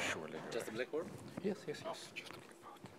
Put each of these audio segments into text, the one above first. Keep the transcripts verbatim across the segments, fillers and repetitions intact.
surely. Just a blackboard? Yes, yes, yes. Just a blackboard.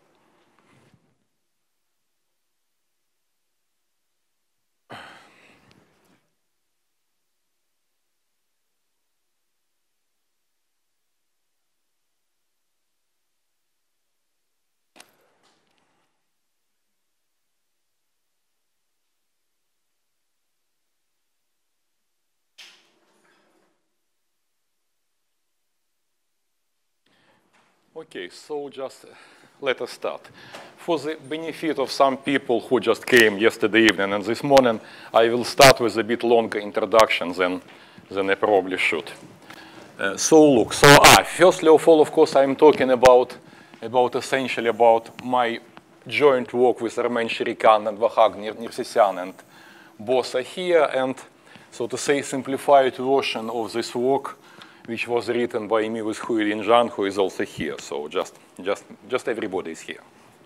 Okay, so just let us start. For the benefit of some people who just came yesterday evening and this morning, I will start with a bit longer introduction than, than I probably should. Uh, so look, so ah, firstly of all, of course, I'm talking about, about essentially about my joint work with Romain Shirikan and Vahag Nersesyan, and both are here, and so to say simplified version of this work which was written by me with Huilin Zhang, who is also here. So just, just, just everybody is here.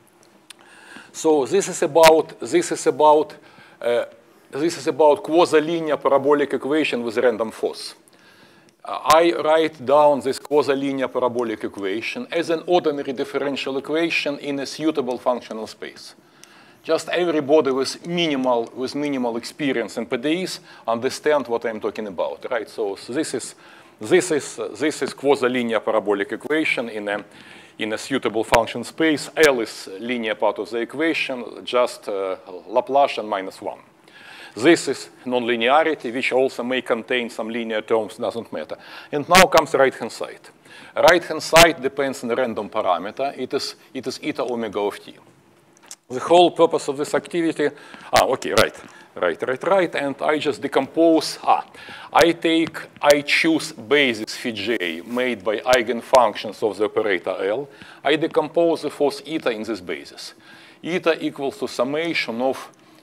So this is about, this is about, uh, this is about quasi-linear parabolic equation with random force. Uh, I write down this quasi-linear parabolic equation as an ordinary differential equation in a suitable functional space. Just everybody with minimal, with minimal experience in P D Es understand what I'm talking about, right? So, so this is, This is, uh, this is quasi-linear parabolic equation in a, in a suitable function space. L is linear part of the equation, just uh, Laplacian minus one. This is nonlinearity, which also may contain some linear terms, doesn't matter. And now comes right-hand side. Right-hand side depends on a random parameter. It is, it is eta omega of t. The whole purpose of this activity, ah, okay, right. Right, right, right, and I just decompose, ah, I take, I choose basis phi j made by eigenfunctions of the operator L. I decompose the force eta in this basis. Eta equals to summation of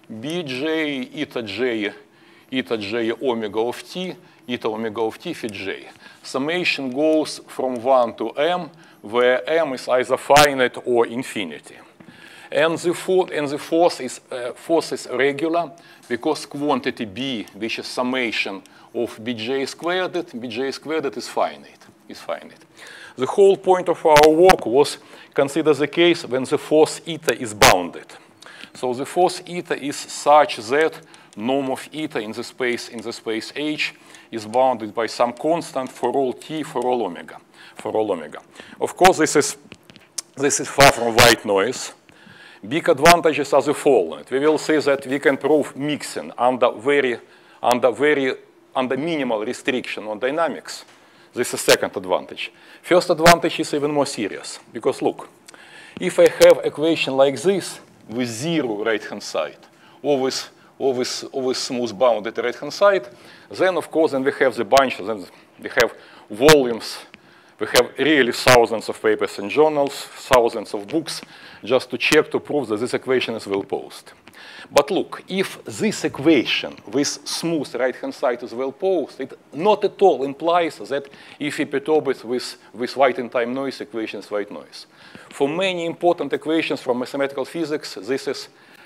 bj, eta j, eta j omega of t, eta omega of t phi j. Summation goes from one to m, where m is either finite or infinity. And the, for and the force, is, uh, force is regular because quantity b, which is summation of bj squared, bj squared is finite, is finite. The whole point of our work was consider the case when the force eta is bounded. So the force eta is such that norm of eta in the space in the space H is bounded by some constant for all t for all omega, for all omega. Of course, this is this is far from white noise. Big advantages are the following. We will see that we can prove mixing under very, under very, under minimal restriction on dynamics. This is second advantage. First advantage is even more serious, because look, if I have equation like this with zero right-hand side, or with, or with, or with smooth bounded right-hand side, then of course, then we have the bunch, then we have volumes. We have really thousands of papers in journals, thousands of books, just to check to prove that this equation is well posed. But look, if this equation with smooth right-hand side is well posed, it not at all implies that if we perturb it with, with white in time noise, equation is white noise. For many important equations from mathematical physics, this is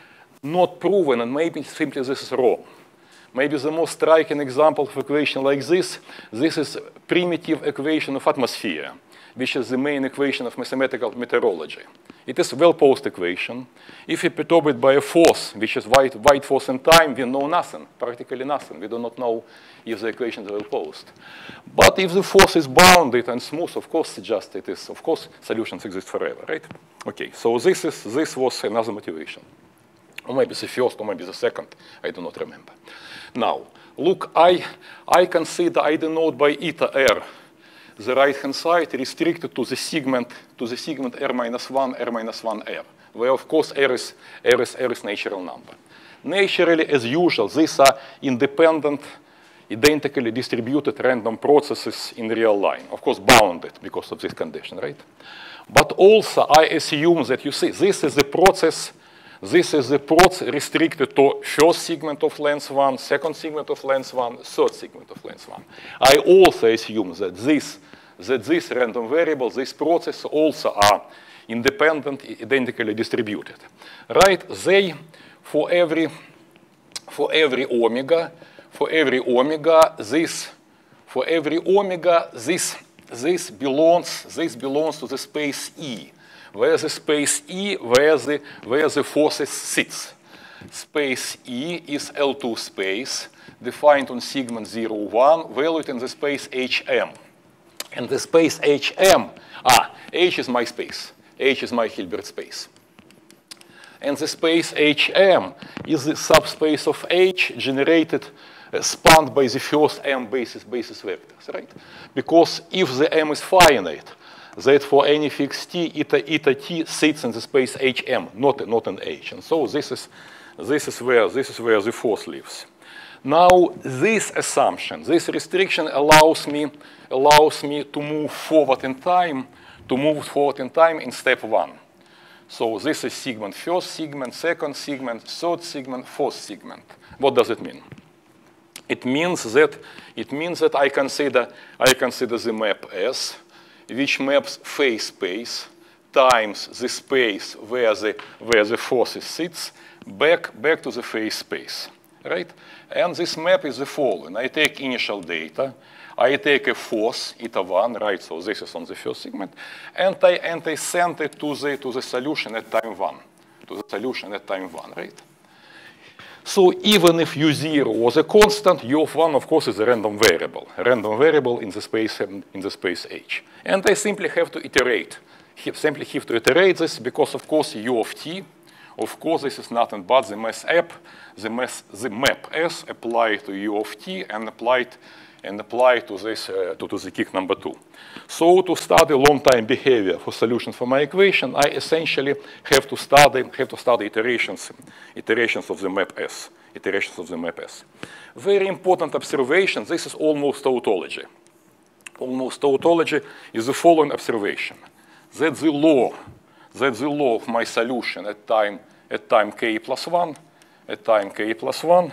not proven, and maybe simply this is wrong. Maybe the most striking example of equation like this, this is primitive equation of atmosphere, which is the main equation of mathematical meteorology. It is a well-posed equation. If we perturb it by a force, which is white, white force in time, we know nothing, practically nothing. We do not know if the equation is well-posed. But if the force is bounded and smooth, of course, just it is, of course, solutions exist forever, right? Okay, so this, is, this was another motivation. Or maybe the first, or maybe the second, I do not remember. Now, look, I, I consider I denote by eta r the right-hand side restricted to the segment, to the segment r minus one, r minus one r, where of course r is, r is, r is natural number. Naturally, as usual, these are independent, identically distributed random processes in real line, of course bounded because of this condition, right? But also I assume that you see, this is the process This is the process restricted to first segment of length one, second segment of length one, third segment of length one. I also assume that this, that this random variable, this process also are independent, identically distributed. Right? They, for every, for every omega, for every omega, this, for every omega, this this belongs, this belongs to the space E, where the space E, where the, where the forces sits. Space E is L two space, defined on segment zero, one, valued in the space H M. And the space H M, ah, H is my space. H is my Hilbert space. And the space H M is the subspace of H generated, uh, spanned by the first M basis, basis vectors, right? Because if the M is finite, that for any fixed t, eta, eta t sits in the space H M, not, not in H. And so this is, this is where, this is where the force lives. Now, this assumption, this restriction allows me, allows me to move forward in time, to move forward in time in step one. So this is segment first segment, second segment, third segment, fourth segment. What does it mean? It means that, it means that I consider, I consider the map S, which maps phase space times the space where the, where the forces sits back, back to the phase space. Right? And this map is the following. I take initial data, I take a force, eta one, right? So this is on the first segment, and I, and I send it to the, to the solution at time one, to the solution at time one, right? So even if U zero was a constant, U of one, of course, is a random variable, a random variable in the space, in the space H. And I simply have to iterate, simply have to iterate this because, of course, U of t, of course, this is nothing but the mass app, the, mass, the map S applied to U of t and applied, and applied to this, uh, to, to the kick number two. So to study long-time behavior for solutions for my equation, I essentially have to study, have to study iterations, iterations of the map S, iterations of the map S. Very important observation, this is almost tautology. Almost tautology is the following observation, that the law that the law of my solution at time, at time k plus one, at time k plus one,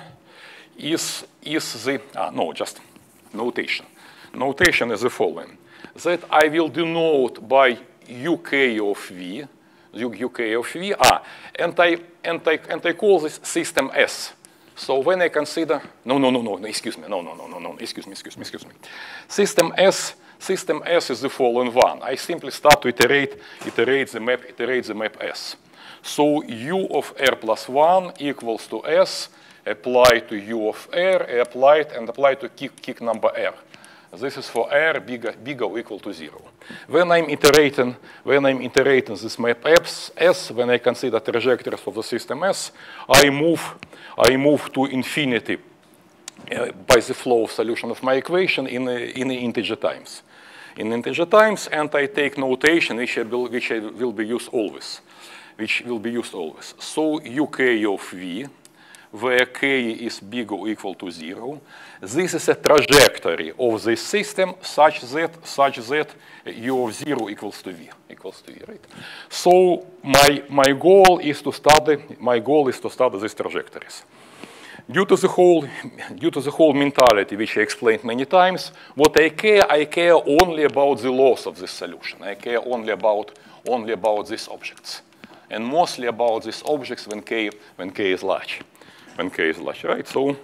is, is the, ah, no, just notation. Notation is the following, that I will denote by uk of v, uk of v, ah, and I, and, I, and I call this system S. So when I consider, no, no, no, no, no, excuse me, no, no, no, no, no, excuse me, excuse me, excuse me. System S, system S is the following one. I simply start to iterate, iterate the map, iterate the map S. So U of R plus one equals to S, applied to U of R, applied and applied to kick, kick number R. This is for R bigger, bigger or equal to zero. When I'm iterating, when I'm iterating this map S, when I consider trajectories of the system S, I move, I move to infinity uh, by the flow of solution of my equation in, uh, in integer times. In integer times, and I take notation which I will, which I will be used always, which will be used always. So uk of v, where k is bigger or equal to zero. This is a trajectory of the system such that such that u of zero equals to v, equals to v, right? So my my goal is to study my goal is to study these trajectories. Due to the whole, due to the whole mentality, which I explained many times, what I care, I care only about the loss of this solution. I care only about, only about these objects, and mostly about these objects when k, when k is large, when k is large, right? So,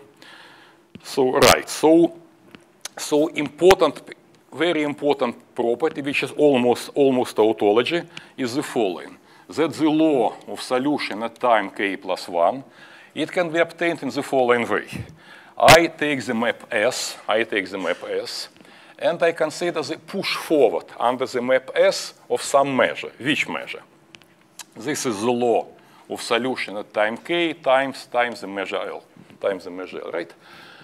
so right. So, so important, very important property, which is almost, almost tautology, is the following: that the law of solution at time k plus one. It can be obtained in the following way. I take the map S, I take the map S, and I consider the push forward under the map S of some measure. Which measure? This is the law of solution at time k times, times the measure L, times the measure L, right?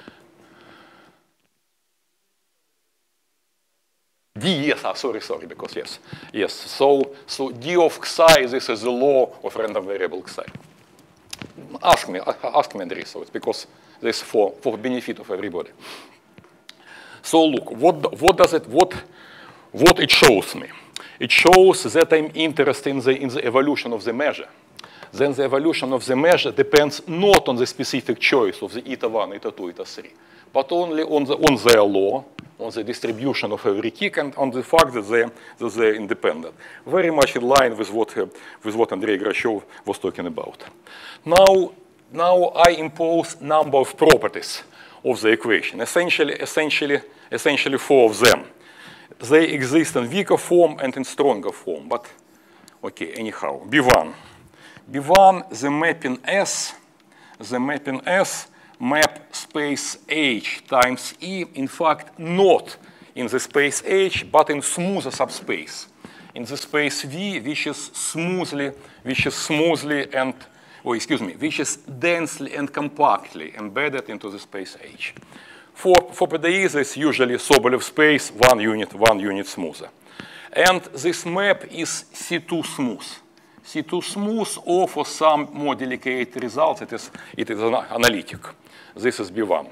D, yes, ah, sorry, sorry, because yes, yes. So, so D of Xi, this is the law of random variable Xi. Ask me, ask me, Andrei, so it's because this is for, for benefit of everybody. So look, what, what does it, what, what it shows me? It shows that I'm interested in the, in the evolution of the measure. Then the evolution of the measure depends not on the specific choice of the eta one, eta two, eta three, but only on, the, on their law, on the distribution of every kick, and on the fact that they're, that they're independent. Very much in line with what, uh, with what Andrei Grashov was talking about. Now, now I impose number of properties of the equation, essentially, essentially, essentially four of them. they exist in weaker form and in stronger form. But okay, anyhow, B one. B one, the mapping S, the mapping S map space H times E, in fact, not in the space H, but in smoother subspace. In the space V, which is smoothly, which is smoothly and, oh, excuse me, which is densely and compactly embedded into the space H. For, for P D Es, it's usually Sobolev space, one unit, one unit smoother. And this map is C two smooth. C two smooth, or for some more delicate results, it is, it is an analytic. This is B one.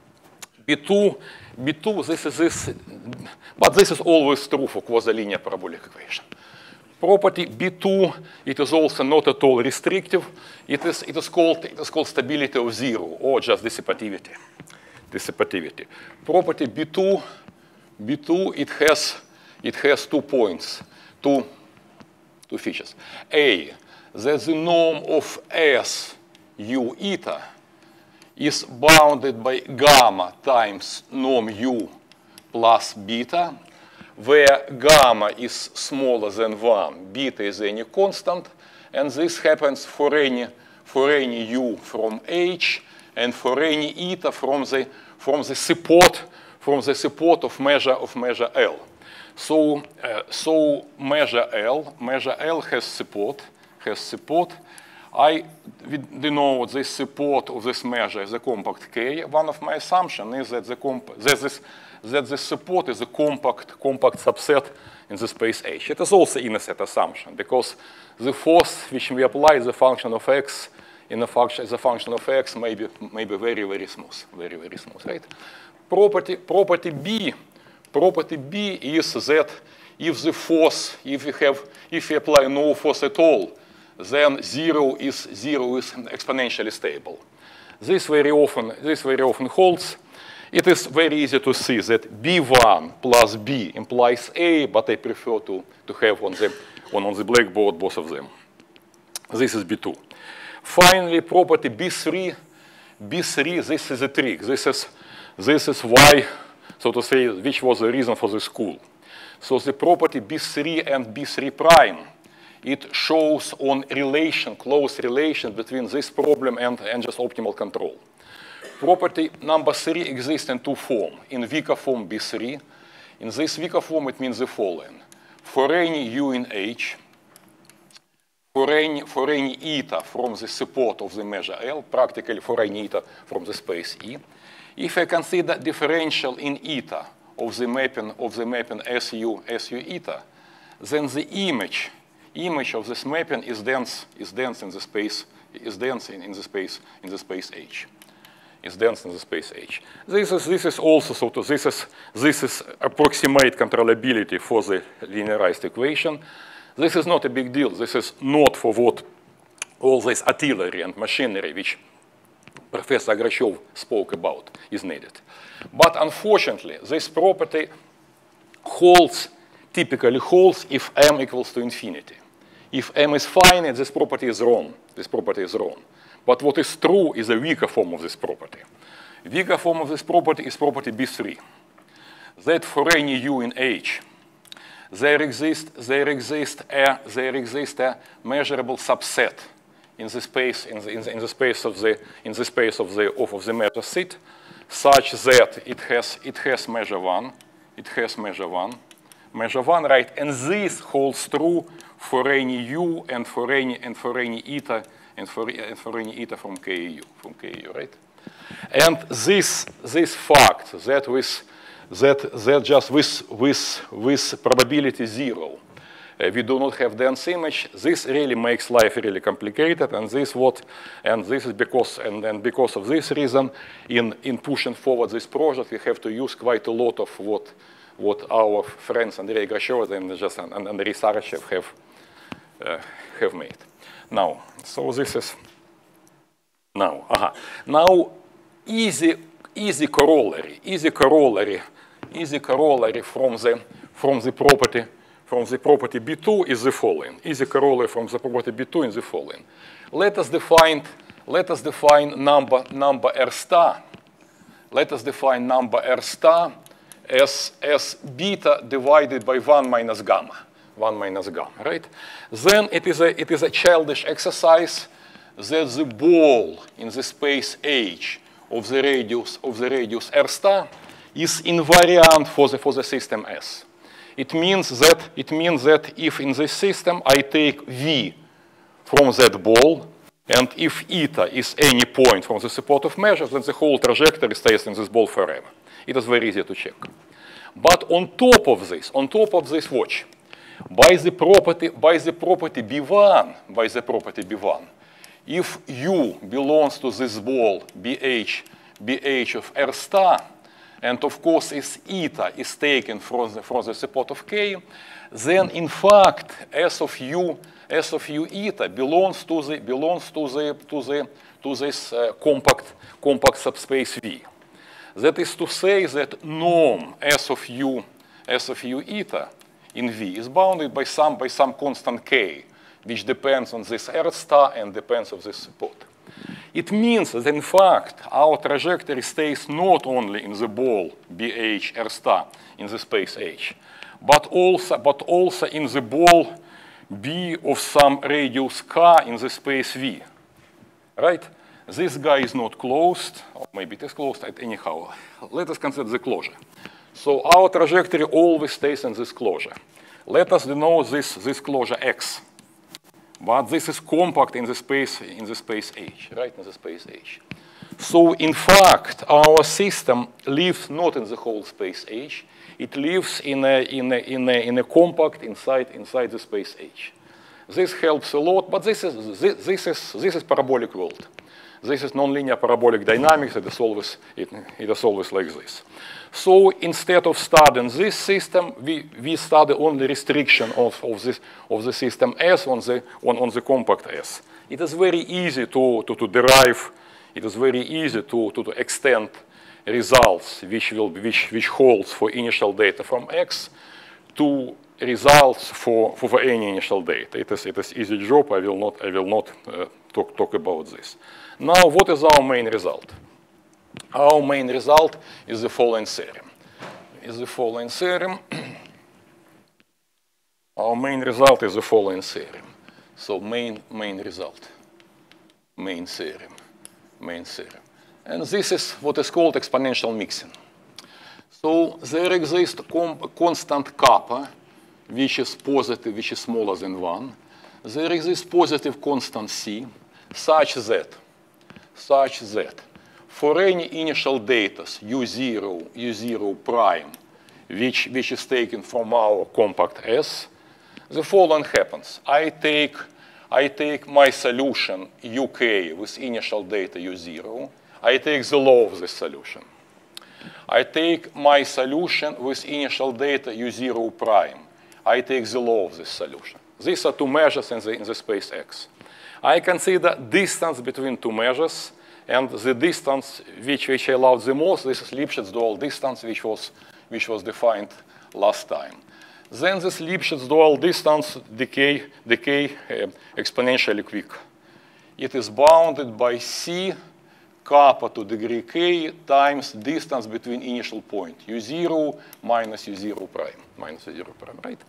B two, B two, this is this, but this is always true for quasi-linear parabolic equation. Property B two, it is also not at all restrictive. It is, it is, called, it is called stability of zero, or just dissipativity. Dissipativity. Property B two, B two, it has, it has two points, two, two features. A, that the norm of S U eta is bounded by gamma times norm U plus beta, where gamma is smaller than one, beta is any constant, and this happens for any, for any U from H and for any eta from the, from the support, from the support of measure of measure L. So, uh, so measure L, measure L has support, has support. I denote this support of this measure as a compact K. One of my assumptions is that the, comp that this, that this support is a compact, compact subset in the space H. It is also innocent assumption, because the force which we apply as a function of x in a function as a function of x may be, may be very, very smooth, very, very smooth, right? Property, property B, property B is that if the force, if we have, if we apply no force at all, then zero is zero is exponentially stable. This very often, this very often holds. It is very easy to see that B one plus B implies A, but I prefer to, to have on the, on, on the blackboard both of them. This is B two. Finally, property B three. B three, this is a trick. This is, this is why, so to say, which was the reason for the school. So the property B three and B three prime, it shows on relation, close relation between this problem and, and just optimal control. Property number three exists in two forms. In weaker form B three. In this weaker form, it means the following. For any U in H, for any, for any eta from the support of the measure L, practically for any eta from the space E, if I consider differential in eta of the mapping of the mapping S U, S U eta, then the image image of this mapping is dense, is dense in the space, is dense in, in the space, in the space H. Is dense in the space H. This is, this is also sort of, this is, this is approximate controllability for the linearized equation. This is not a big deal. This is not for what all this artillery and machinery, which Professor Agrashov spoke about, is needed. But unfortunately, this property holds, typically holds if M equals to infinity. If M is finite, this property is wrong. This property is wrong. But what is true is a weaker form of this property. Weaker form of this property is property B three. That for any U in H, there exist, there exist a, there exist a measurable subset in the space, in the, in the, in the space of the, in the space of the, of, of the measure set, such that it has, it has measure one, it has measure one, measure one, right? And this holds true for any U and for any, and for any eta, and for, and for any eta from K U, from K U, right? And this, this fact that with, that, that just with, with, with probability zero, uh, we do not have dense image, this really makes life really complicated, and this what, and this is because, and, and because of this reason, in, in pushing forward this project, we have to use quite a lot of what, what our friends Andrei Grashov and just and Andrei Sarashev have, uh, have made. Now, so this is, now, uh-huh. Now, easy, easy corollary, easy corollary, easy corollary from the, from the property, from the property B two is the following. Easy corollary from the property B two is the following. Let us define, let us define number, number R star. Let us define number R star as, as beta divided by one minus gamma, one minus gamma, right? Then it is a, it is a childish exercise that the ball in the space H of the radius of the radius r star is invariant for the for the system S. It means that it means that if in this system I take V from that ball, and if eta is any point from the supportive measure, then the whole trajectory stays in this ball forever. It is very easy to check. But on top of this, on top of this, watch, by the property by the property B one, by the property B one, if U belongs to this ball B H, B H of R star, and of course if eta is taken from the, from the support of K, then in fact S of U, S of U eta belongs to the belongs to the to the to this uh, compact compact subspace V. That is to say that norm S of U S of U eta in V is bounded by some by some constant K, which depends on this R star and depends on this support. It means that in fact our trajectory stays not only in the ball B H R star in the space H, but also but also in the ball B of some radius K in the space V. Right? This guy is not closed, or maybe it is closed, anyhow. Let us consider the closure. So our trajectory always stays in this closure. Let us denote this, this closure X. But this is compact in the space in the space H, right? In the space H. So in fact, our system lives not in the whole space H. It lives in a in a in a in a compact inside inside the space H. This helps a lot, but this is this, this is this is parabolic world. This is nonlinear parabolic dynamics. It is always it, it is always like this. So instead of studying this system, we, we study only restriction of, of this of the system S on the on, on the compact S. It is very easy to, to, to derive, it is very easy to, to, to extend results which will which which holds for initial data from X to results for, for, for any initial data. It is it is easy job. I will not I will not uh, talk talk about this. Now, what is our main result? Our main result is the following theorem. Is the following theorem. Our main result is the following theorem. So main main result, main theorem, main theorem, and this is what is called exponential mixing. So there exists constant kappa, which is positive, which is smaller than one. There exists positive constant c, such that, such that. For any initial data, U zero, U zero prime, which, which is taken from our compact S, the following happens. I take, I take my solution U K with initial data U zero. I take the law of this solution. I take my solution with initial data U zero prime. I take the law of this solution. These are two measures in the, in the space X. I consider distance between two measures, and the distance which, which I allowed the most, this is Lipschitz dual distance, which was, which was defined last time. Then this Lipschitz dual distance decay, decay uh, exponentially quick. It is bounded by C kappa to degree K times distance between initial point, U zero minus U zero prime, minus U zero prime, right?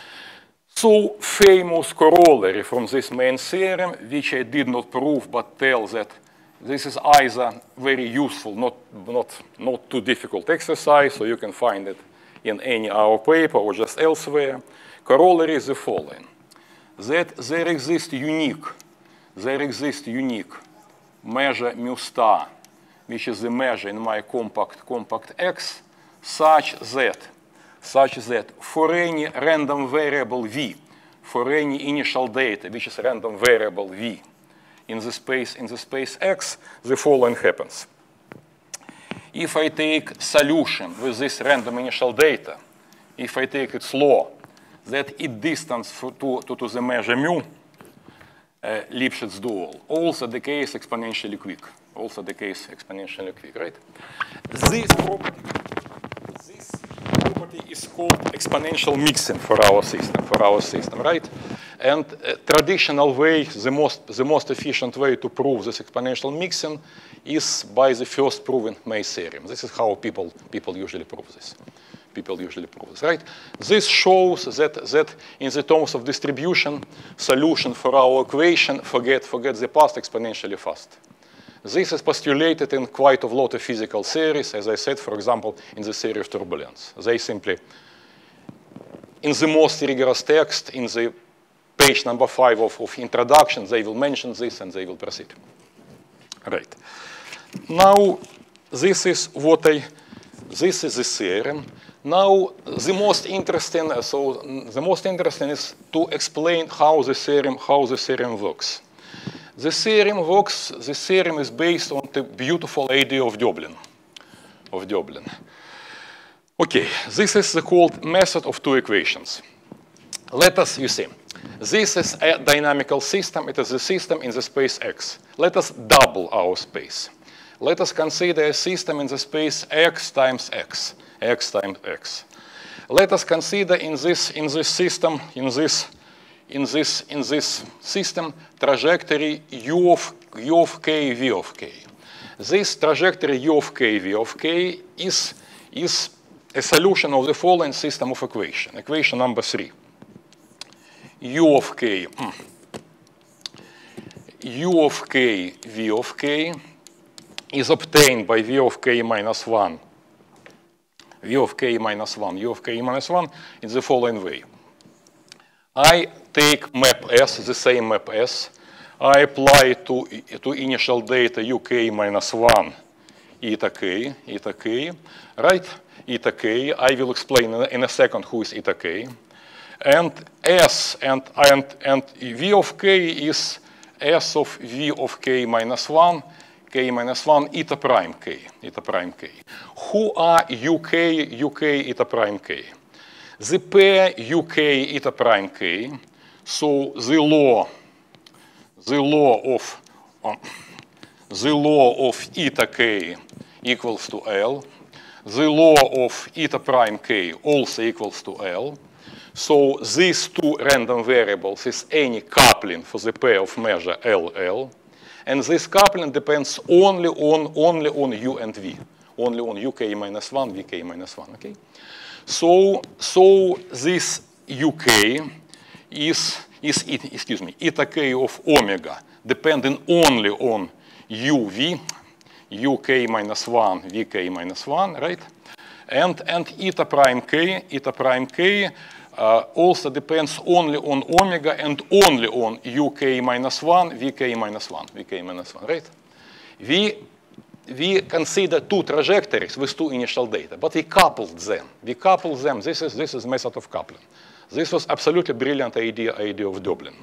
So famous corollary from this main theorem, which I did not prove, but tell that this is either very useful, not, not, not too difficult exercise, so you can find it in any our paper or just elsewhere. Corollary is the following, that there exists unique, there exists unique measure mu star, which is the measure in my compact, compact X, such that, such that for any random variable V, for any initial data, which is random variable V, in the space in the space X, the following happens. If I take solution with this random initial data, if I take its law, that it distance to, to, to the measure mu, uh, Lipschitz dual, also decays exponentially quick. Also decays exponentially quick, right? This property, this property is called exponential mixing for our system, for our system, right? And uh, traditional way, the most, the most efficient way to prove this exponential mixing is by the first proven May theorem. This is how people, people usually prove this. People usually prove this, right? This shows that, that in the terms of distribution, solution for our equation, forget, forget the past, exponentially fast. This is postulated in quite a lot of physical theories, as I said, for example, in the theory of turbulence. They simply, in the most rigorous text, in the page number five of, of introduction, they will mention this and they will proceed. Right. Now, this is what I, this is the theorem. Now, the most interesting, so the most interesting is to explain how the theorem, how the theorem works. The theorem works, the theorem is based on the beautiful idea of Dublin, of Dublin. Okay, this is the called method of two equations. Let us, you see, this is a dynamical system. It is a system in the space X. Let us double our space. Let us consider a system in the space X times X, X times X. Let us consider in this, in this system, in this, in this, in this system, trajectory U of, U of k, V of k. This trajectory U of k, V of k is, is a solution of the following system of equation. Equation number three. U of k, mm. U of k, V of k is obtained by V of k minus one, V of k minus one, U of k minus one in the following way. I take map S, the same map S. I apply to, to initial data U k minus one, eta k, eta k, right? Eta k. I will explain in a second who is eta k. And S and, and, and V of k is S of V of k minus one, k minus one, eta prime k, eta prime k. Who are uk, uk, eta prime k? The pair uk, eta prime k, so the law, the law of, uh, the law of eta k equals to L, the law of eta prime k also equals to L. So these two random variables is any coupling for the pair of measure L L. And this coupling depends only on, only on U and V, only on uk minus one, vk minus one, okay? So, so this uk is, is, excuse me, eta k of omega depending only on uv, uk minus one, vk minus one, right? And, and eta prime k, eta prime k Uh, also depends only on omega and only on uk minus one, vk minus one, vk minus one, right? We, we consider two trajectories with two initial data, but we coupled them. We coupled them. This is, this is method of coupling. This was absolutely brilliant idea, idea of Dublin.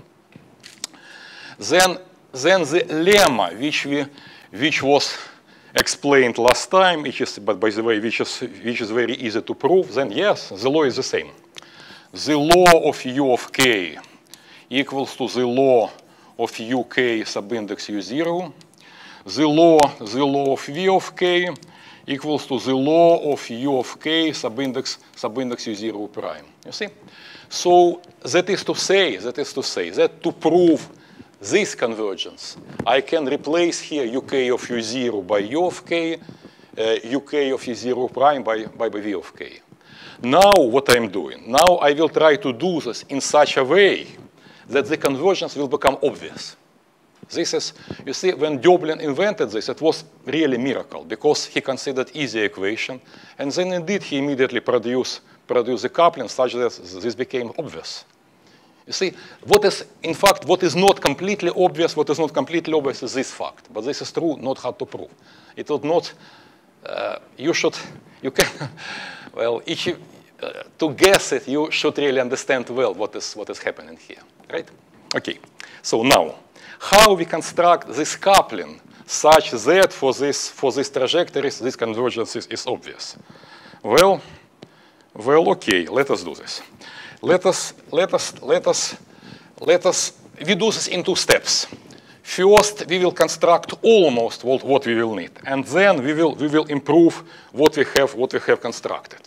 Then, then the lemma, which, we, which was explained last time, which is, but by the way, which is, which is very easy to prove, then yes, the law is the same. The law of U of k equals to the law of uk subindex u zero. The law, the law of V of k equals to the law of U of k subindex, subindex u zero prime. You see? So that is to say, that is to say that to prove this convergence, I can replace here uk of u zero by U of k, uh, uk of u zero prime by, by, by V of k. Now what I'm doing, now I will try to do this in such a way that the convergence will become obvious. This is, you see, when Dublin invented this, it was really a miracle because he considered easy equation, and then indeed he immediately produced, produced the coupling such that this became obvious. You see, what is, in fact, what is not completely obvious, what is not completely obvious is this fact, but this is true, not hard to prove. It would not, uh, you should, you can, well, each, uh, to guess it, you should really understand well what is, what is happening here, right? Okay, so now, how we construct this coupling such that for this, for these trajectories, this convergence is, is obvious? Well, well, okay, let us do this. Let us, let us, let us, let us, we do this in two steps. First, we will construct almost what, what we will need, and then we will, we will improve what we have, what we have constructed.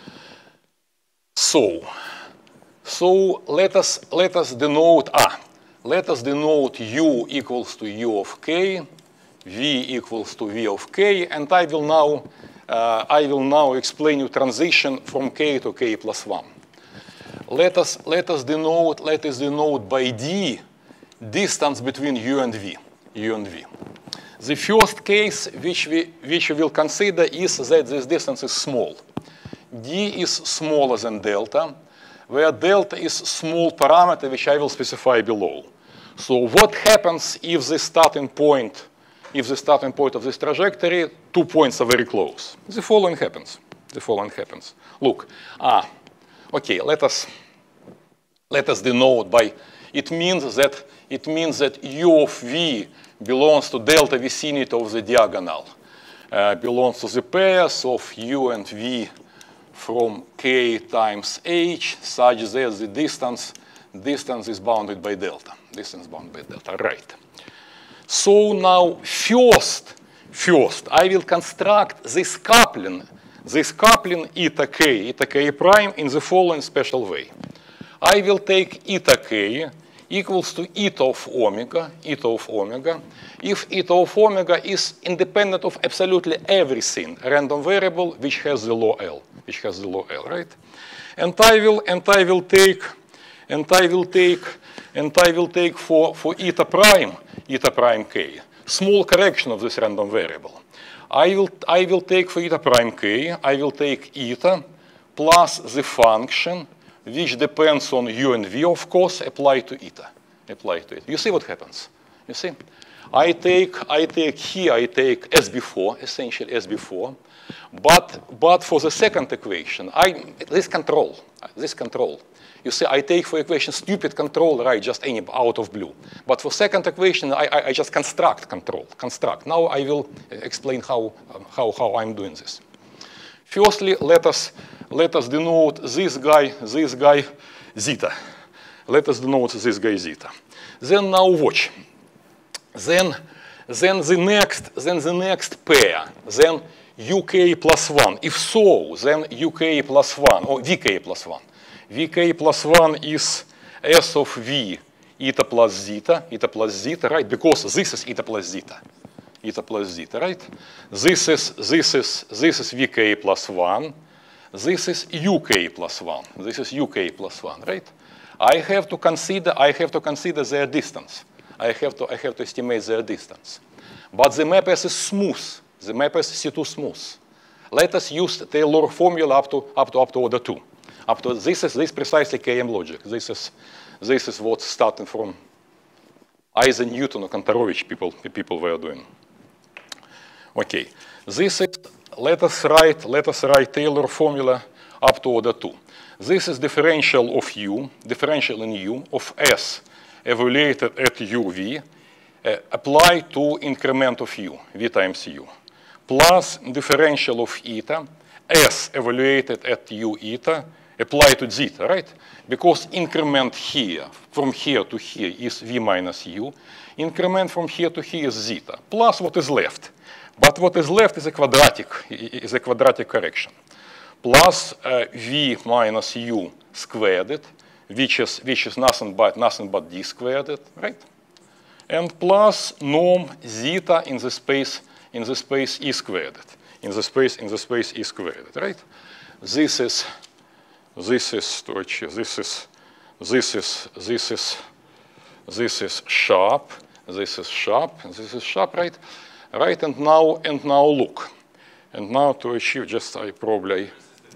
So, so let us, let us denote, ah, let us denote U equals to U of k, V equals to V of k, and I will now, uh, I will now explain you transition from K to K plus one. Let us, let us denote, let us denote by D distance between U and V, U and V. The first case which we, which we will consider is that this distance is small. D is smaller than delta, where delta is small parameter which I will specify below. So what happens if the starting point, if the starting point of this trajectory, two points are very close? The following happens. The following happens. Look, ah, okay, let us let us denote by it means that it means that U of V belongs to delta vicinity of the diagonal, uh, belongs to the pairs of U and V from K times H, such that the distance distance is bounded by delta. Distance bounded by delta, right? So now first, first I will construct this coupling, this coupling eta K, eta K prime in the following special way. I will take eta K equals to eta of omega, eta of omega, if eta of omega is independent of absolutely everything, random variable which has the law L, which has the law L, right? And I will, and I will take, and I will take, and I will take for, for eta prime, eta prime K, small correction of this random variable. I will, I will take for eta prime K, I will take eta plus the function which depends on U and V, of course, apply to eta. Apply to it. You see what happens? You see? I take, I take here, I take as before, essentially as before. But, but for the second equation, I, this control, this control. You see, I take for equation stupid control, right, just any out of blue. But for second equation, I, I, I just construct control, construct. Now I will explain how, how, how I'm doing this. Firstly, let us, let us denote this guy, this guy, zeta. Let us denote this guy, zeta. Then now watch. Then, then the next, then the next pair, then U K plus one. If so, then U K plus one, or V K plus one. V K plus one is S of V, eta plus zeta, eta plus zeta, right? Because this is eta plus zeta. Eta plus zeta, right? This is, this is, this is V K plus one. This is U K plus one. This is U K plus one, right? I have to consider, I have to consider their distance. I have to, I have to estimate their distance. But the map S is smooth. The map S is C two smooth. Let us use Taylor formula up to, up to, up to order two. Up to, this is this precisely K M logic. This is, this is what's starting from Isaac Newton or Kantarovich people, people were doing. Okay, this is, let us write, let us write Taylor formula up to order two. This is differential of U, differential in U of S evaluated at U V, uh, applied to increment of U, V times U, plus differential of eta, S evaluated at U eta, applied to zeta, right? Because increment here, from here to here is V minus U, increment from here to here is zeta, plus what is left. But what is left is a quadratic, is a quadratic correction. Plus uh, V minus U squared, which is, which is nothing but, nothing but D squared, right? And plus norm zeta in the space, in the space E squared, in the space, in the space E squared, right? This is, this is, this is, this is, this is, this is sharp, this is sharp, and this is sharp, right? Right, and now, and now look. And now to achieve, just I probably,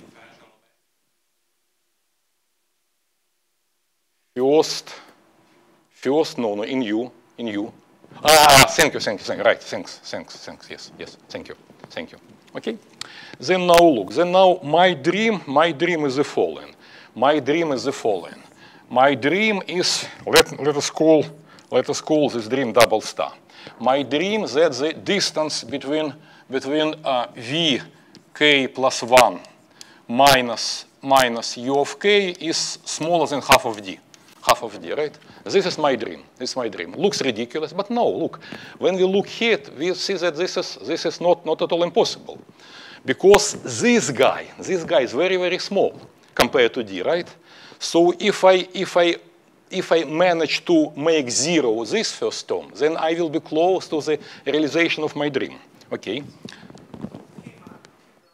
first, first, no, no, in U, in U. Ah, thank you, thank you, thank you, right, thanks, thanks, thanks, yes, yes, thank you, thank you, okay? Then now look, then now my dream, my dream is the following. My dream is the following. My dream is, let, let us call, let us call this dream double star. My dream that the distance between, between uh, V K plus one minus, minus U of K is smaller than half of D. Half of D, right? This is my dream. This is my dream. Looks ridiculous, but no, look. When we look here, we see that this is, this is not, not at all impossible. Because this guy, this guy is very, very small compared to D, right? So if I, if I If I manage to make zero this first term, then I will be close to the realization of my dream. Okay.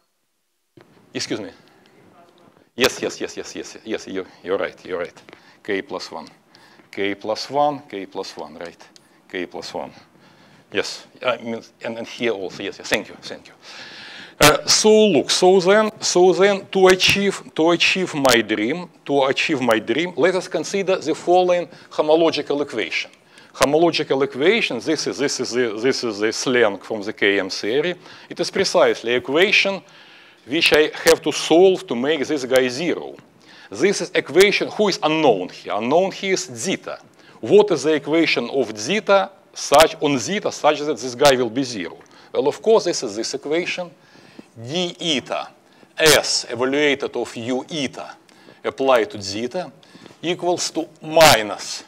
Excuse me. Yes, yes, yes, yes, yes, yes, you're, you're right, you're right. K plus one. K plus one, K plus one, right. K plus one. Yes, I mean, and, and here also, yes, yes, thank you, thank you. Uh, so look, so then, so then to achieve, to achieve my dream, to achieve my dream, let us consider the following homological equation. Homological equation, this is, this is, the, this is the slang from the K M theory. It is precisely equation which I have to solve to make this guy zero. This is equation who is unknown here. Unknown here is zeta. What is the equation of zeta such on zeta such that this guy will be zero? Well, of course, this is this equation. D eta s evaluated of u eta applied to zeta equals to minus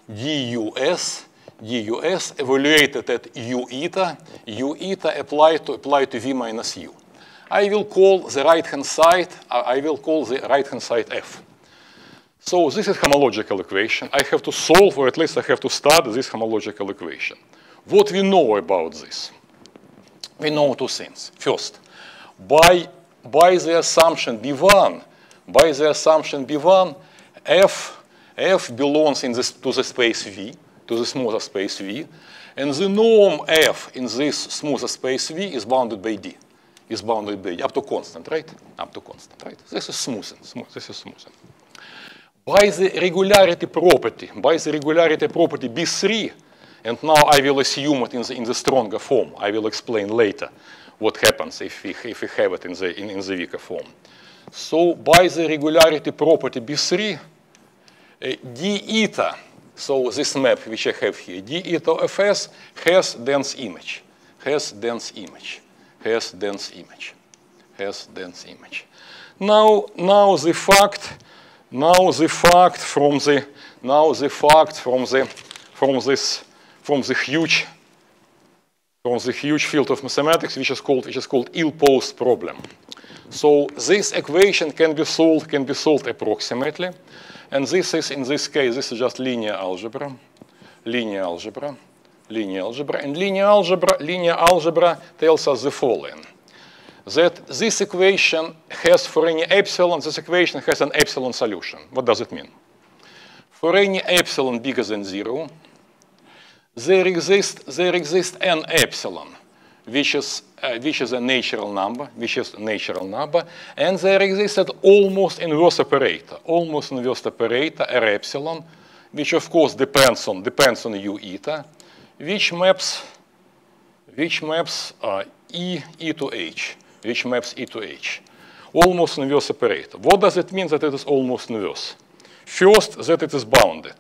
dus, dus evaluated at u eta, u eta applied to applied to v minus u. I will call the right hand side, I will call the right hand side f. So this is homological equation. I have to solve, or at least I have to start this homological equation. What we know about this? We know two things. First, by, by the assumption B one, by the assumption B one, f, f belongs in this, to the space V, to the smoother space V, and the norm f in this smoother space V is bounded by D, is bounded by D, up to constant, right? Up to constant, right? This is smoothing, smooth, this is smoothing. By the regularity property, by the regularity property B three, and now I will assume it in the, in the stronger form. I will explain later what happens if we, if we have it in the, in, in the weaker form. So by the regularity property B three, uh, d eta, so this map which I have here, d eta of S has dense image, has dense image, has dense image, has dense image. Now, now the fact, now the fact from the, now the fact from the, from this, from the huge, from the huge field of mathematics, which is called, which is called ill-posed problem. So this equation can be solved, can be solved approximately, and this is, in this case, this is just linear algebra, linear algebra, linear algebra, and linear algebra, linear algebra tells us the following: that this equation has, for any epsilon, this equation has an epsilon solution. What does it mean? For any epsilon bigger than zero, there exists there exists an epsilon, which is uh, which is a natural number, which is a natural number, and there exists an almost inverse operator, almost inverse operator, r epsilon, which of course depends on depends on u eta, which maps which maps uh, e e to h, which maps e to h, almost inverse operator. What does it mean that it is almost inverse? First, that it is bounded.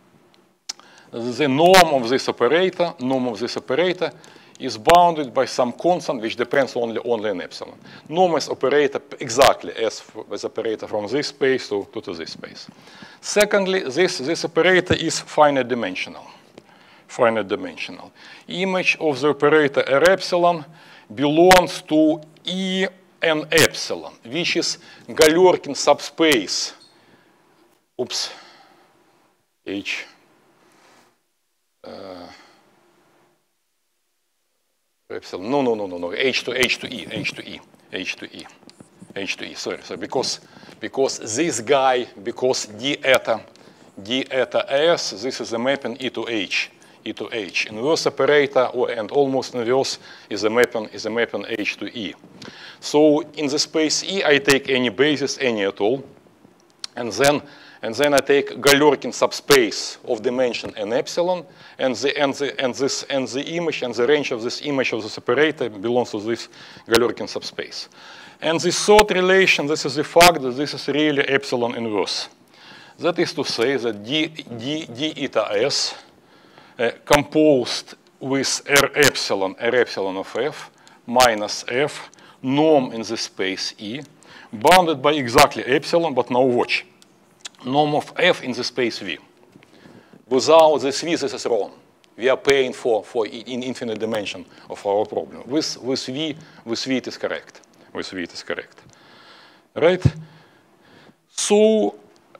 The norm of this operator, norm of this operator, is bounded by some constant which depends only only on epsilon. Norm is operator exactly as as operator from this space to, to, to this space. Secondly, this this operator is finite dimensional. Finite dimensional. Image of the operator r epsilon belongs to E n epsilon, which is Galerkin subspace. Oops. H. Uh, epsilon. No, no, no, no, no. H to H to E. H to E. H to E. H to E. Sorry, sorry. Because because this guy, because d eta, d eta s, this is a mapping E to H. E to H. Inverse operator or and almost inverse is a mapping is a mapping H to E. So in the space E, I take any basis, any at all, and then and then I take Galerkin subspace of dimension n epsilon, and the and the and this and the image and the range of this image of this operator belongs to this Galerkin subspace. And the third relation, this is the fact that this is really epsilon inverse. That is to say that d d d eta s uh, composed with r epsilon r epsilon of f minus f norm in the space E, bounded by exactly epsilon, but now watch. Norm of f in the space V. Without this V, this is wrong. We are paying for, for in infinite dimension of our problem. With, with V, with V it is correct. With V it is correct. Right? So,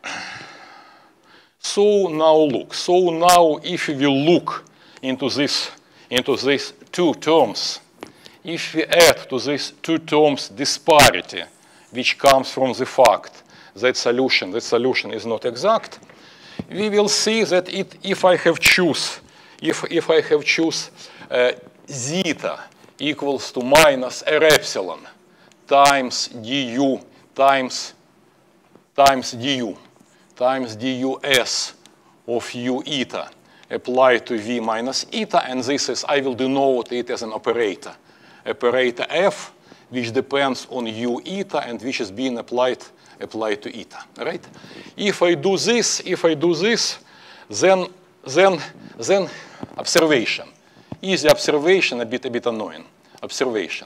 so now look. So now if we look into this, into these two terms, if we add to these two terms disparity which comes from the fact that solution, that solution is not exact, we will see that it, if I have choose, if, if I have choose uh, zeta equals to minus r epsilon times du times, times du, times dus of u eta applied to v minus eta, and this is, I will denote it as an operator. Operator f, which depends on u eta and which is being applied, applied to eta, right? If I do this, if I do this, then, then, then observation. Easy observation, a bit, a bit annoying. Observation.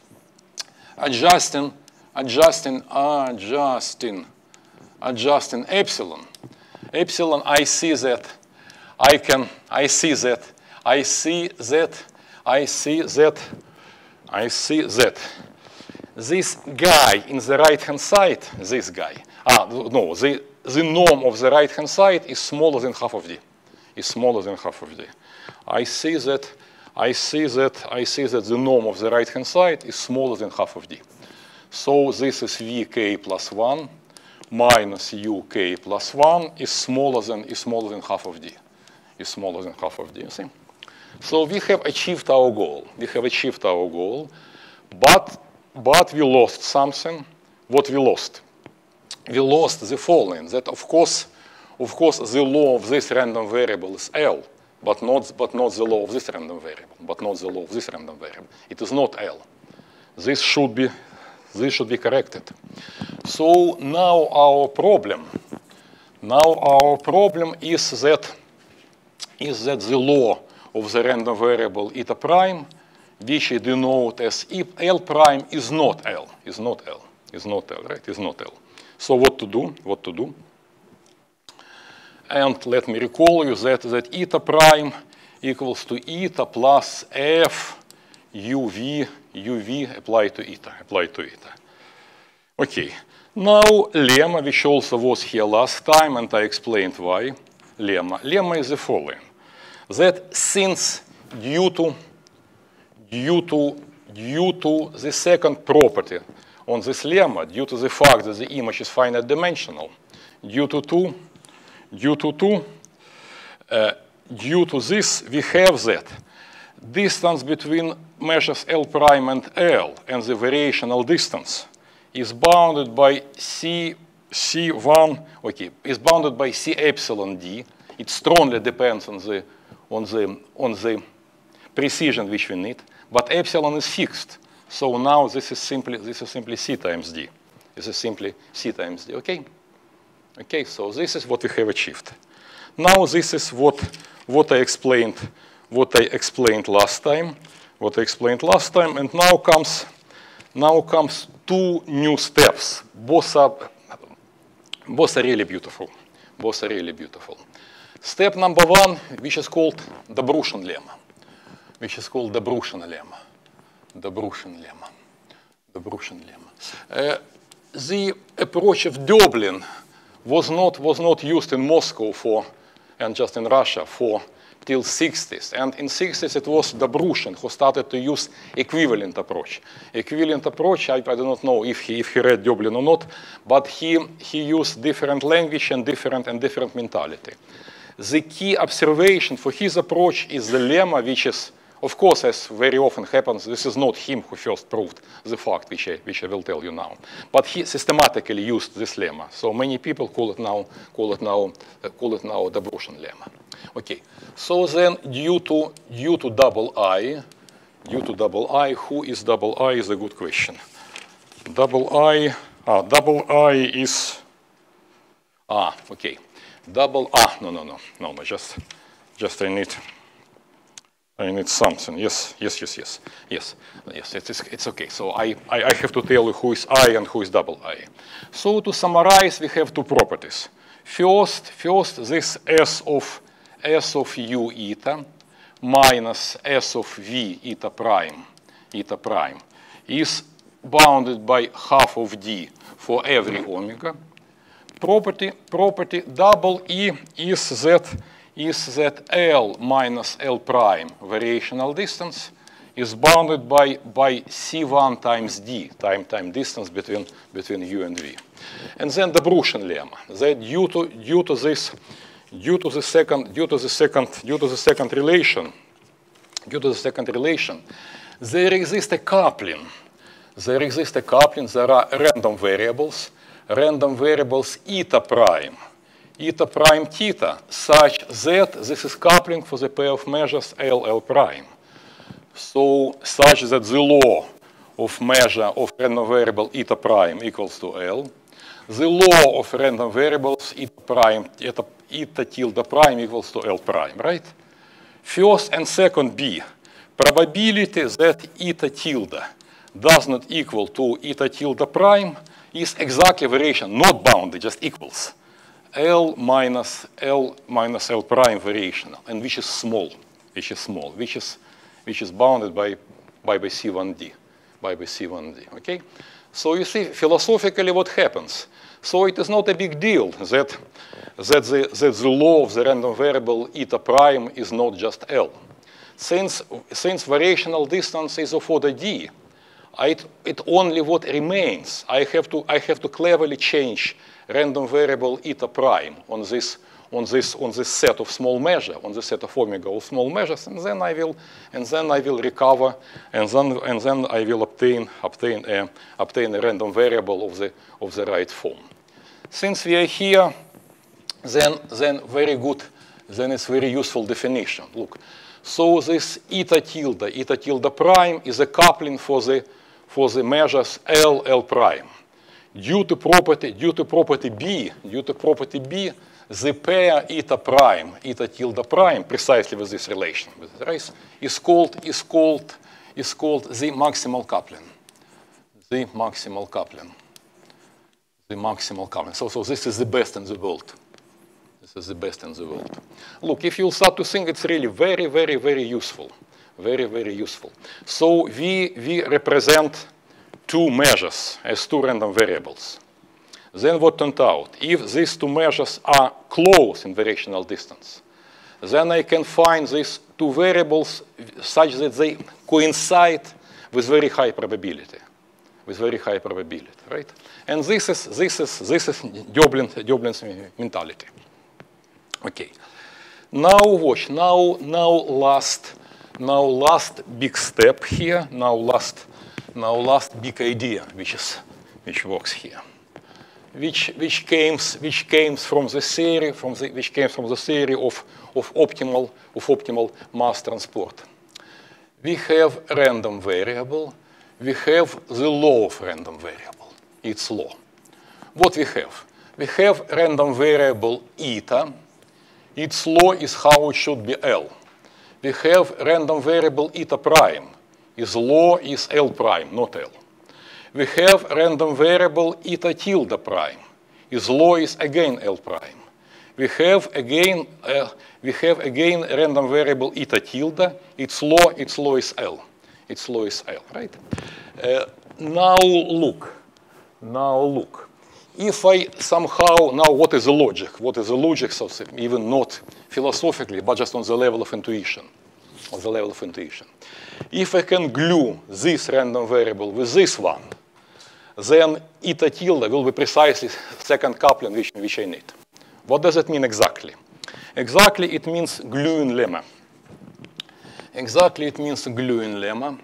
Adjusting, adjusting, adjusting, adjusting epsilon. Epsilon, I see that, I can, I see that, I see that, I see that, I see that. This guy in the right-hand side, this guy, ah, no, the, the norm of the right-hand side is smaller than half of d, is smaller than half of d. I see that, I see that, I see that the norm of the right-hand side is smaller than half of d. So this is vk plus one minus uk plus one is smaller than, is smaller than half of d, is smaller than half of d, you see? So we have achieved our goal, we have achieved our goal, but But we lost something. What we lost? We lost the following, that of course, of course, the law of this random variable is L, but not, but not the law of this random variable, but not the law of this random variable. It is not L. This should be, this should be corrected. So now our problem, now our problem is that, is that the law of the random variable eta prime, which I denote as if L prime is not L, is not L, is not L, right, is not L. So what to do, what to do? And let me recall you that, that eta prime equals to eta plus f uv, uv applied to eta, applied to eta. Okay, now lemma, which also was here last time, and I explained why, lemma. Lemma is the following, that since due to Due to, due to the second property on this lemma, due to the fact that the image is finite dimensional, due to two, due to two, uh, due to this, we have that distance between measures L prime and L and the variational distance is bounded by C, C1, okay, is bounded by C epsilon d. It strongly depends on the, on the, on the precision which we need. But epsilon is fixed, so now this is simply this is simply c times d. This is simply c times d. Okay, okay. So this is what we have achieved. Now this is what what I explained what I explained last time. What I explained last time, and now comes now comes two new steps. Both are both are really beautiful. Both are really beautiful. Step number one, which is called Dobrushin lemma. Which is called Dobrushin lemma. Dobrushin lemma. Dobrushin lemma. Uh, the approach of Dublin was not, was not used in Moscow for, and just in Russia for till sixties. And in sixties it was Dobrushin who started to use equivalent approach. Equivalent approach, I, I do not know if he, if he read Dublin or not, but he, he used different language and different, and different mentality. The key observation for his approach is the lemma, which is, of course, as very often happens, this is not him who first proved the fact, which I, which I will tell you now. But he systematically used this lemma. So many people call it now, call it now, uh, call it now Dobrushin lemma. Okay. So then, due to due to double I, due to double I, who is double I is a good question. Double I, ah, double I is ah, okay. Double ah, no, no, no, no, no. Just, just I need. I need something. Yes, yes, yes, yes, yes, yes. It's it's okay. So I, I I have to tell you who is I and who is double I. So to summarize, we have two properties. First, first this S of S of U eta minus S of V eta prime eta prime is bounded by half of D for every omega. Property property double E is that. is that L minus L prime variational distance is bounded by, by C one times D, time time distance between, between U and V. And then the Brushen lemma, that due to, due to this, due to the second, due to the second, due to the second relation, due to the second relation, there exists a coupling. There exists a coupling, there are random variables, random variables eta prime, eta prime theta, such that this is coupling for the pair of measures L, L prime. So such that the law of measure of random variable eta prime equals to L, the law of random variables eta prime, eta, eta tilde prime equals to L prime, right? First and second B, probability that eta tilde does not equal to eta tilde prime is exactly variation, not bounded, just equals. L minus L minus L prime variational, and which is small, which is small, which is which is bounded by, by, by C one D, by, by C one D, okay? So you see, philosophically what happens? So it is not a big deal that, that, the, that the law of the random variable eta prime is not just L. Since, since variational distance is of order D, I, it only what remains. I have to, I have to cleverly change random variable eta prime on this, on this, on this set of small measure, on the set of omega of small measures, and then I will, and then I will recover, and then, and then I will obtain, obtain, a, obtain a random variable of the, of the right form. Since we are here, then, then very good, then it's very useful definition. Look, so this eta tilde, eta tilde prime is a coupling for the, for the measures L, L prime. Due to property, due to property B, due to property B, the pair eta prime, eta tilde prime, precisely with this relation, with the race, is called, is called, is called the maximal coupling. The maximal coupling. The maximal coupling. So, so this is the best in the world. This is the best in the world. Look, if you start to think, it's really very, very, very useful. Very, very useful. So we, we represent two measures as two random variables. Then what turned out? If these two measures are close in variational distance, then I can find these two variables such that they coincide with very high probability. With very high probability, right? And this is, this is, this is Dublin, Dublin's mentality. Okay. Now watch, now, now last, now last big step here, now last, now last big idea, which is, which works here. Which, which, came, which came from the theory, from the, which came from the theory of, of, optimal, of optimal mass transport. We have random variable, we have the law of random variable, its law. What we have? We have random variable eta, its law is how it should be L. We have random variable eta prime, its law is L prime, not L. We have random variable eta tilde prime. Its law is again L prime. We have again uh, we have again random variable eta tilde. Its law its law is L. Its law is L. Right. Uh, now look. Now look. If I somehow now what is the logic? What is the logic? So even not philosophically, but just on the level of intuition. On the level of intuition. If I can glue this random variable with this one, then eta tilde will be precisely second coupling which, which I need. What does it mean exactly? Exactly it means gluing lemma. Exactly it means gluing lemma.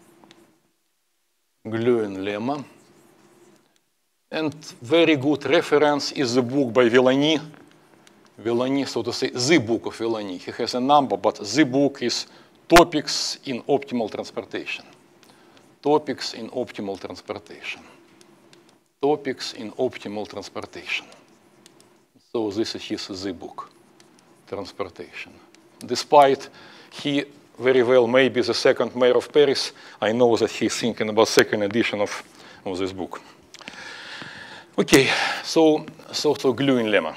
Gluing lemma. And very good reference is the book by Villani. Villani, so to say, the book of Villani. He has a number, but the book is Topics in Optimal Transportation. Topics in Optimal Transportation. Topics in Optimal Transportation. So this is his the book, Transportation. Despite he very well may be the second mayor of Paris, I know that he's thinking about second edition of, of this book. Okay, so, so, so gluing lemma.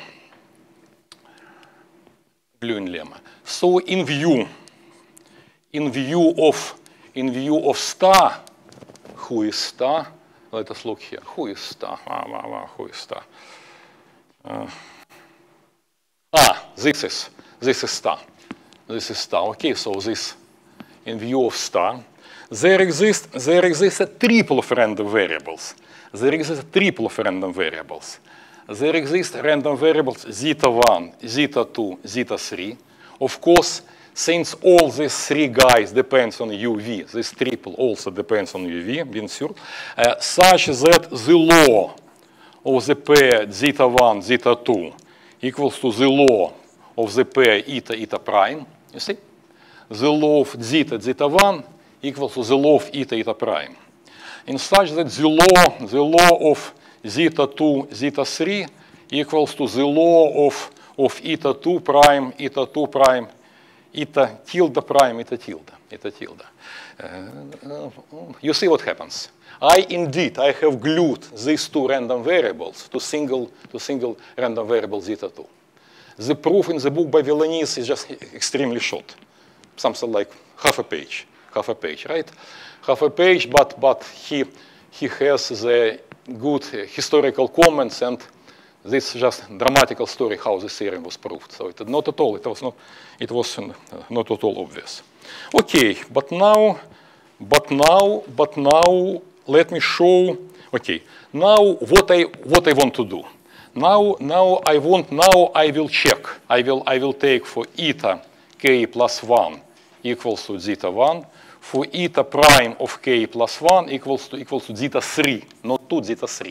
Gluing lemma. So in view, in view of, in view of star, who is star? Let us look here. Who is star? Ah, ah, ah, who is star? Uh, ah, this is this is star. This is star. Okay, so this in view of star. there exists, there exists a triple of random variables. There exists a triple of random variables. There exist random variables zeta one, zeta two, zeta three. Of course, since all these three guys depends on U V, this triple also depends on U V, bien sûr, uh, such that the law of the pair zeta one, zeta two equals to the law of the pair eta, eta prime, you see? The law of zeta, zeta one equals to the law of eta, eta prime. In such that the law, the law of zeta two, zeta three equals to the law of, of eta two prime, eta two prime, eta tilde prime, eta tilde, eta tilde. Uh, you see what happens. I indeed, I have glued these two random variables to single, to single random variable zeta two. The proof in the book by Villanis is just extremely short. Something like half a page, half a page, right? Half a page, but, but he, he has the good historical comments, and this is just a dramatical story how this theorem was proved. So it, not at all, it was not, it was not at all obvious. Okay, but now, but now, but now, let me show, okay, now what I, what I want to do. Now, now I want, now I will check, I will, I will take for eta k plus one equals to zeta one, for eta prime of k plus one equals to, equals to zeta three, not two, zeta three.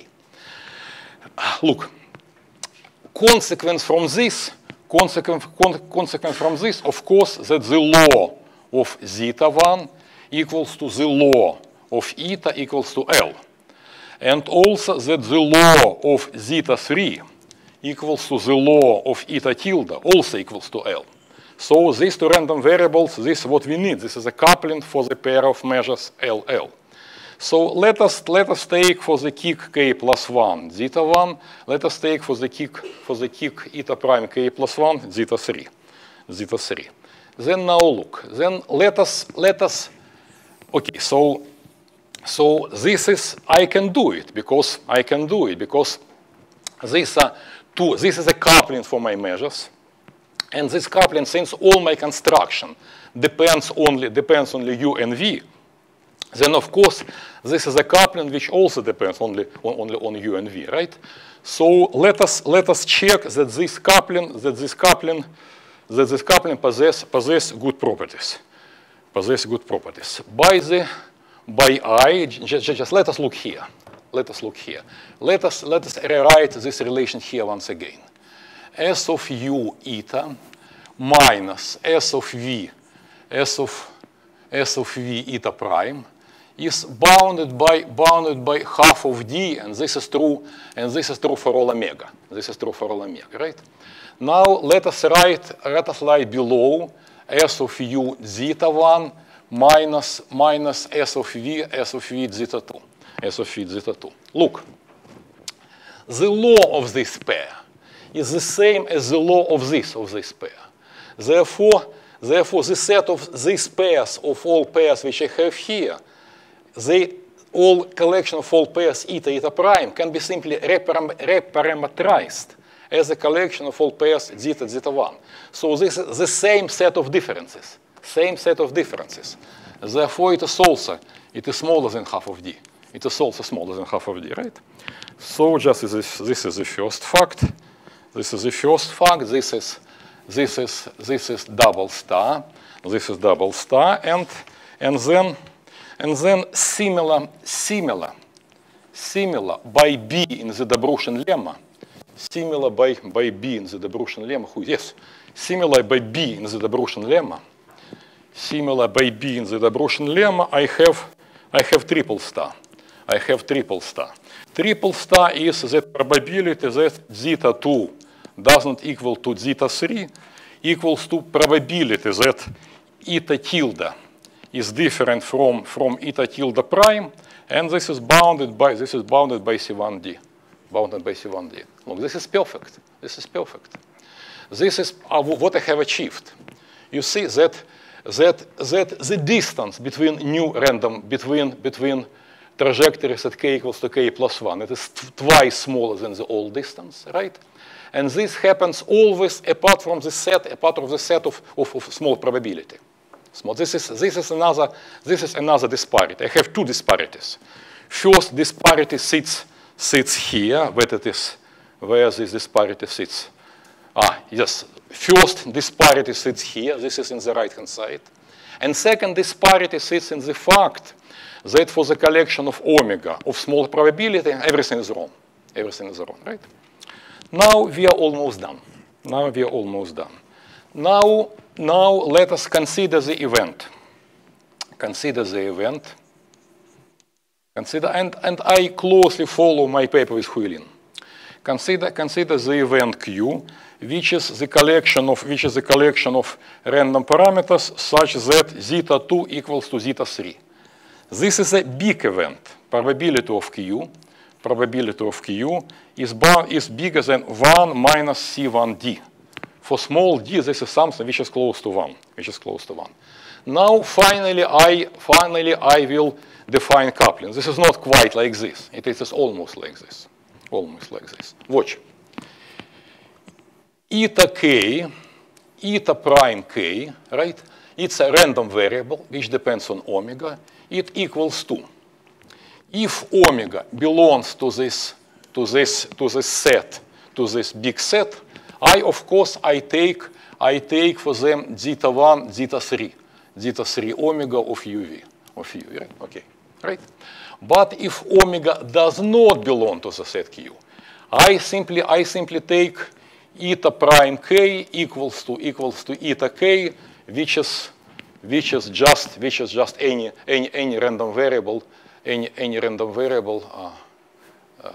Look, consequence from this, consequence, consequence from this, of course, that the law of zeta one equals to the law of eta equals to L. And also that the law of zeta three equals to the law of eta tilde also equals to L. So these two random variables, this is what we need. This is a coupling for the pair of measures L L. So let us, let us take for the kick k plus one, zeta one. Let us take for the kick, for the kick eta prime k plus one, zeta three, zeta three. Then now look, then let us, let us, okay, so, so this is, I can do it because, I can do it because these are two, this is a coupling for my measures. And this coupling, since all my construction depends only, depends only U and V, then of course this is a coupling which also depends only on, only on U and V, right? So let us, let us check that this coupling, that this coupling, that this coupling possess, possess good properties. Possess good properties. By the, by I, just, just let us look here. Let us look here. Let us, let us rewrite this relation here once again. S of U eta minus S of V, S of, S of V eta prime is bounded by, bounded by half of D, and this is true, and this is true for all omega. This is true for all omega, right? Now let us write, let us write below S of U zeta one minus, minus S of V, S of V zeta two, S of V zeta two. Look, the law of this pair is the same as the law of this, of this pair. Therefore, therefore, the set of these pairs of all pairs which I have here, they all collection of all pairs eta, eta prime can be simply reparam reparametrized as a collection of all pairs zeta, zeta one. So this is the same set of differences, same set of differences. Therefore, it is also, it is smaller than half of D. It is also smaller than half of D, right? So just this, this is the first fact. This is the first fact. This is, this is, this is double star. This is double star, and and then, and then similar, similar, similar by B in the Dobrushin lemma. Similar by by B in the Dobrushin lemma. Who yes, similar by B in the Dobrushin lemma. Similar by B in the Dobrushin lemma. I have, I have triple star. I have triple star. Triple star is that probability that zeta two doesn't equal to zeta three equals to probability that eta tilde is different from, from eta tilde prime, and this is bounded by, this is bounded by C one D. Bounded by C one D. Look, this is perfect. This is perfect. This is uh, what I have achieved. You see that, that, that the distance between new random, between, between trajectories at k equals to k plus one, it is twice smaller than the old distance, right? And this happens always apart from the set, apart from the set of, of, of small probability. small. This is, this is, another, this is another disparity. I have two disparities. First disparity sits, sits here, where it is, where this disparity sits. Ah, yes, first disparity sits here. This is in the right-hand side. And second disparity sits in the fact that for the collection of omega of small probability, everything is wrong. Everything is wrong, right? Now we are almost done. Now we are almost done. Now, now let us consider the event. Consider the event. Consider, and, and I closely follow my paper with Huilin. Consider, consider the event Q, which is the collection of which is the collection of random parameters such that zeta two equals to zeta three. This is a big event. Probability of Q, probability of Q is bar is bigger than one minus C one D. For small d, this is something which is close to one, which is close to one. Now, finally, I finally I will define coupling. This is not quite like this. It is almost like this. Almost like this. Watch. Eta k, eta prime k, right? It's a random variable which depends on omega. It equals to. If omega belongs to this, to this, to this set, to this big set, I of course I take I take for them zeta one, zeta three, zeta three omega of U V, of U V, right? Okay, right? But if omega does not belong to the set Q, I simply I simply take eta prime k equals to equals to eta k, which is which is just which is just any any any random variable, any any random variable. Uh, uh,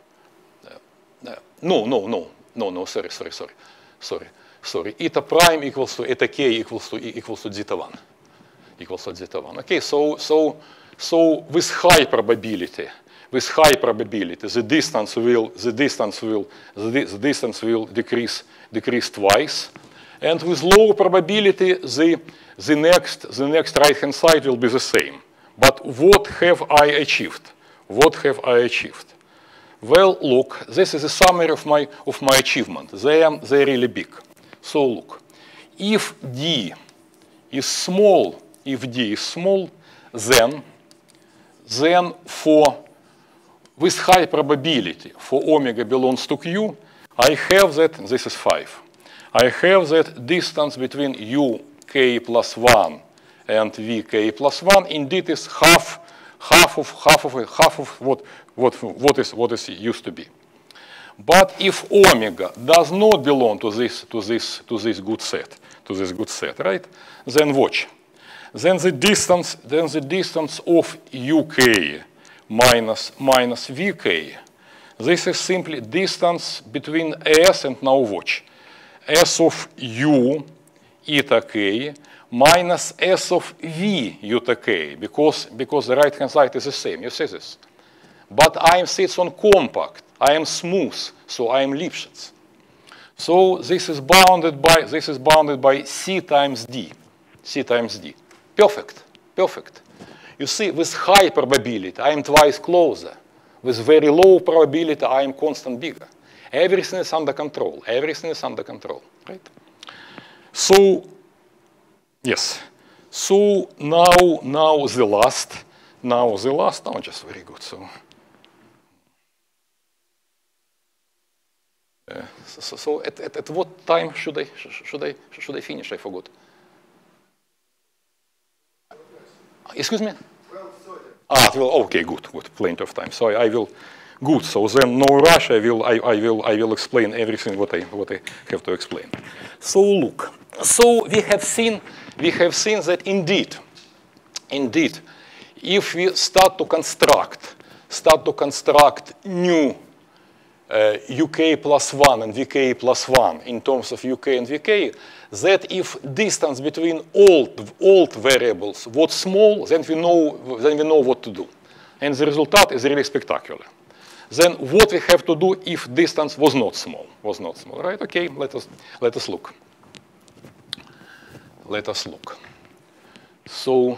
uh, no, no, no, no, no. Sorry, sorry, sorry, sorry, sorry. Eta prime equals to eta k equals to equals to zeta one, equals to zeta one. Okay, so so. So with high probability, with high probability, the distance will the distance will the, the distance will decrease decrease twice, and with low probability, the the next the next right hand side will be the same. But what have I achieved? What have I achieved? Well, look, this is a summary of my of my achievement. They are they are really big. So look, if d is small, if d is small, then Then for, with high probability, for omega belongs to Q, I have that, this is five. I have that distance between U k plus one and V k plus one indeed is half, half of, half of, half of what, what, what, is, what is used to be. But if omega does not belong to this, to this, to this good set, to this good set, right? Then watch. Then the distance, then the distance of U k minus minus V k. This is simply distance between S and now watch. S of U eta k minus S of V eta k, because because the right hand side is the same. You see this? But I am sits on compact. I am smooth, so I am Lipschitz. So this is bounded by this is bounded by C times D. C times D. Perfect, perfect. You see, with high probability, I am twice closer. With very low probability, I am constant bigger. Everything is under control. Everything is under control, right? So, yes. So now, now the last, now the last, now just very good. So, uh, so, so at, at, at what time should I should I should I finish? I forgot. Excuse me? Ah, well, okay, good, good, plenty of time. So I, I will, good. So then no rush. I will, I, I will, I will explain everything what I, what I have to explain. So look, so we have seen, we have seen that indeed, indeed, if we start to construct, start to construct new uh, U k plus one and V k plus one in terms of U k and V k, that if distance between old, old variables was small, then we know then we know what to do. And the result is really spectacular. Then what we have to do if distance was not small, was not small, right? Okay, let us let us look. Let us look. So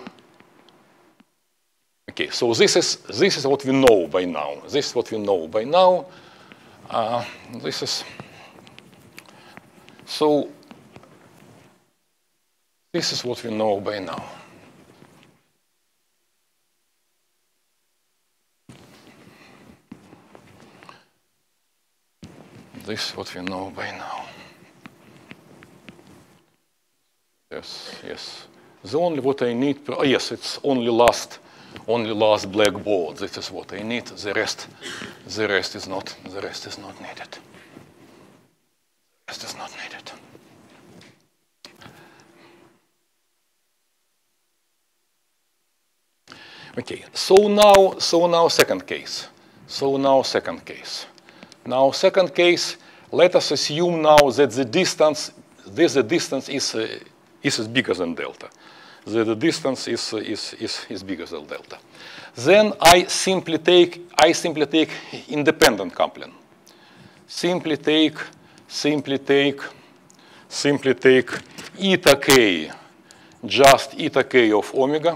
okay, so this is this is what we know by now. This is what we know by now. Uh, this is so. This is what we know by now. This is what we know by now. Yes, yes. The only what I need, oh yes, it's only last, only last blackboard. This is what I need. The rest, the rest is not, the rest is not needed. The rest is not needed. Okay. So now, so now second case. So now second case. Now second case. Let us assume now that the distance, this the distance is uh, is bigger than delta. That the distance is, uh, is, is, is bigger than delta. Then I simply take, I simply take independent coupling. Simply take, simply take, simply take eta k, just eta k of omega,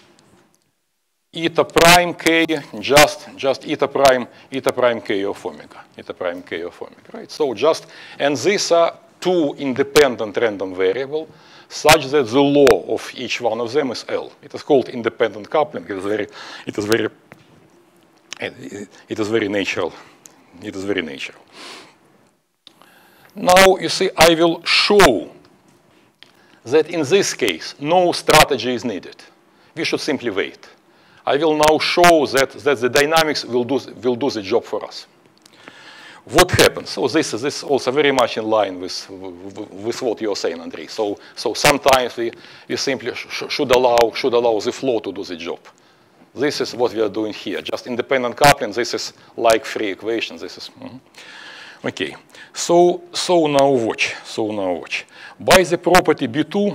eta prime k, just, just eta prime, eta prime k of omega, eta prime k of omega, right? So just, and these are two independent random variables, such that the law of each one of them is L. It is called independent coupling. It is very, it is very, it is very natural. It is very natural. Now you see, I will show that in this case, no strategy is needed. We should simply wait. I will now show that, that the dynamics will do, will do the job for us. What happens? So this is this also very much in line with, with what you're saying, Andrei. So, so sometimes we, we simply sh should, allow, should allow the flow to do the job. This is what we are doing here. Just independent coupling. This is like free equation. This is, mm-hmm. Okay. So, so now watch. So now watch. By the property B two,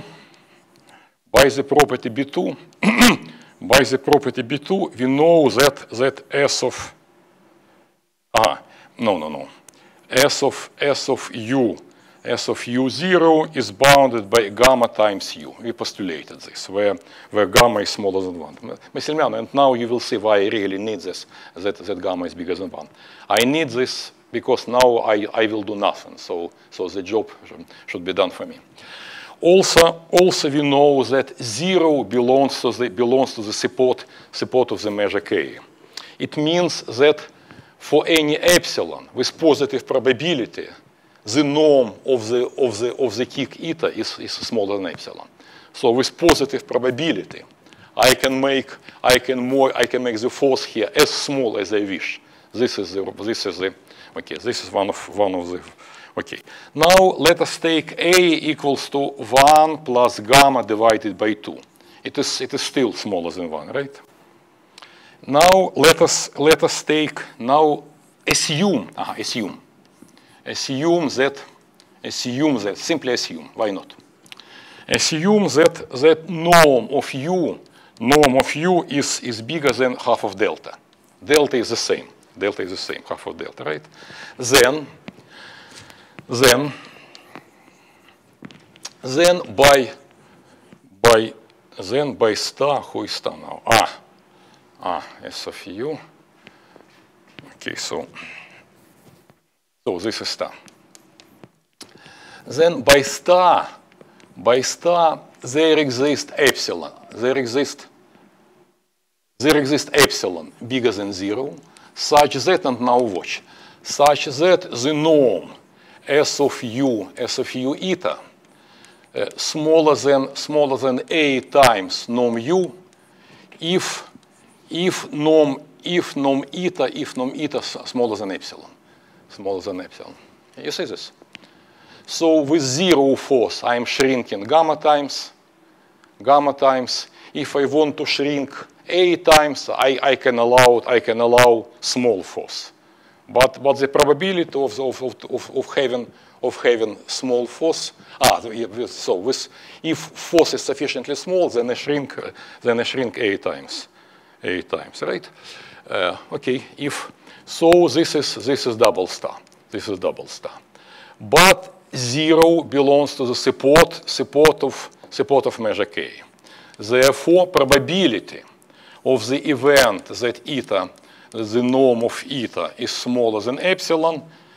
by the property B two, by the property B two, we know that, that S of, ah, no, no, no. S of, S of U, S of U zero is bounded by gamma times U. We postulated this, where, where gamma is smaller than one. And now you will see why I really need this, that, that gamma is bigger than one. I need this because now I, I will do nothing. So, so the job should, should be done for me. Also, also we know that zero belongs to the, belongs to the support, support of the measure K. It means that for any epsilon with positive probability, the norm of the, of the, of the kick eta is, is smaller than epsilon. So with positive probability, I can make, I can more, I can make the force here as small as I wish. This is the, this is the, okay, this is one of, one of the, okay. Now let us take A equals to one plus gamma divided by two. It is, it is still smaller than one, right? Now let us, let us take, now assume, uh, assume, assume that, assume that, simply assume, why not? Assume that, that norm of U, norm of U is, is bigger than half of delta. Delta is the same, delta is the same, half of delta, right? Then, then, then by, by, then by star, who is star now? Ah. Ah, S of U. Okay, so, so this is star. Then by star, by star, there exists epsilon. There exist, there exists epsilon bigger than zero, such that, and now watch, such that the norm S of U, S of U eta, uh, smaller than smaller than A times norm U, if If norm, if norm eta, if norm eta smaller than epsilon, smaller than epsilon. You see this? So with zero force, I am shrinking gamma times, gamma times. If I want to shrink A times, I, I can allow, I can allow small force. But, but the probability of, of, of, of having, of having small force, ah, so with, if force is sufficiently small, then I shrink, then I shrink A times. A times, right? Uh, okay, if so, this is this is double star. This is double star. But zero belongs to the support support of support of measure K. Therefore, probability of the event that eta, the norm of eta, is smaller than epsilon,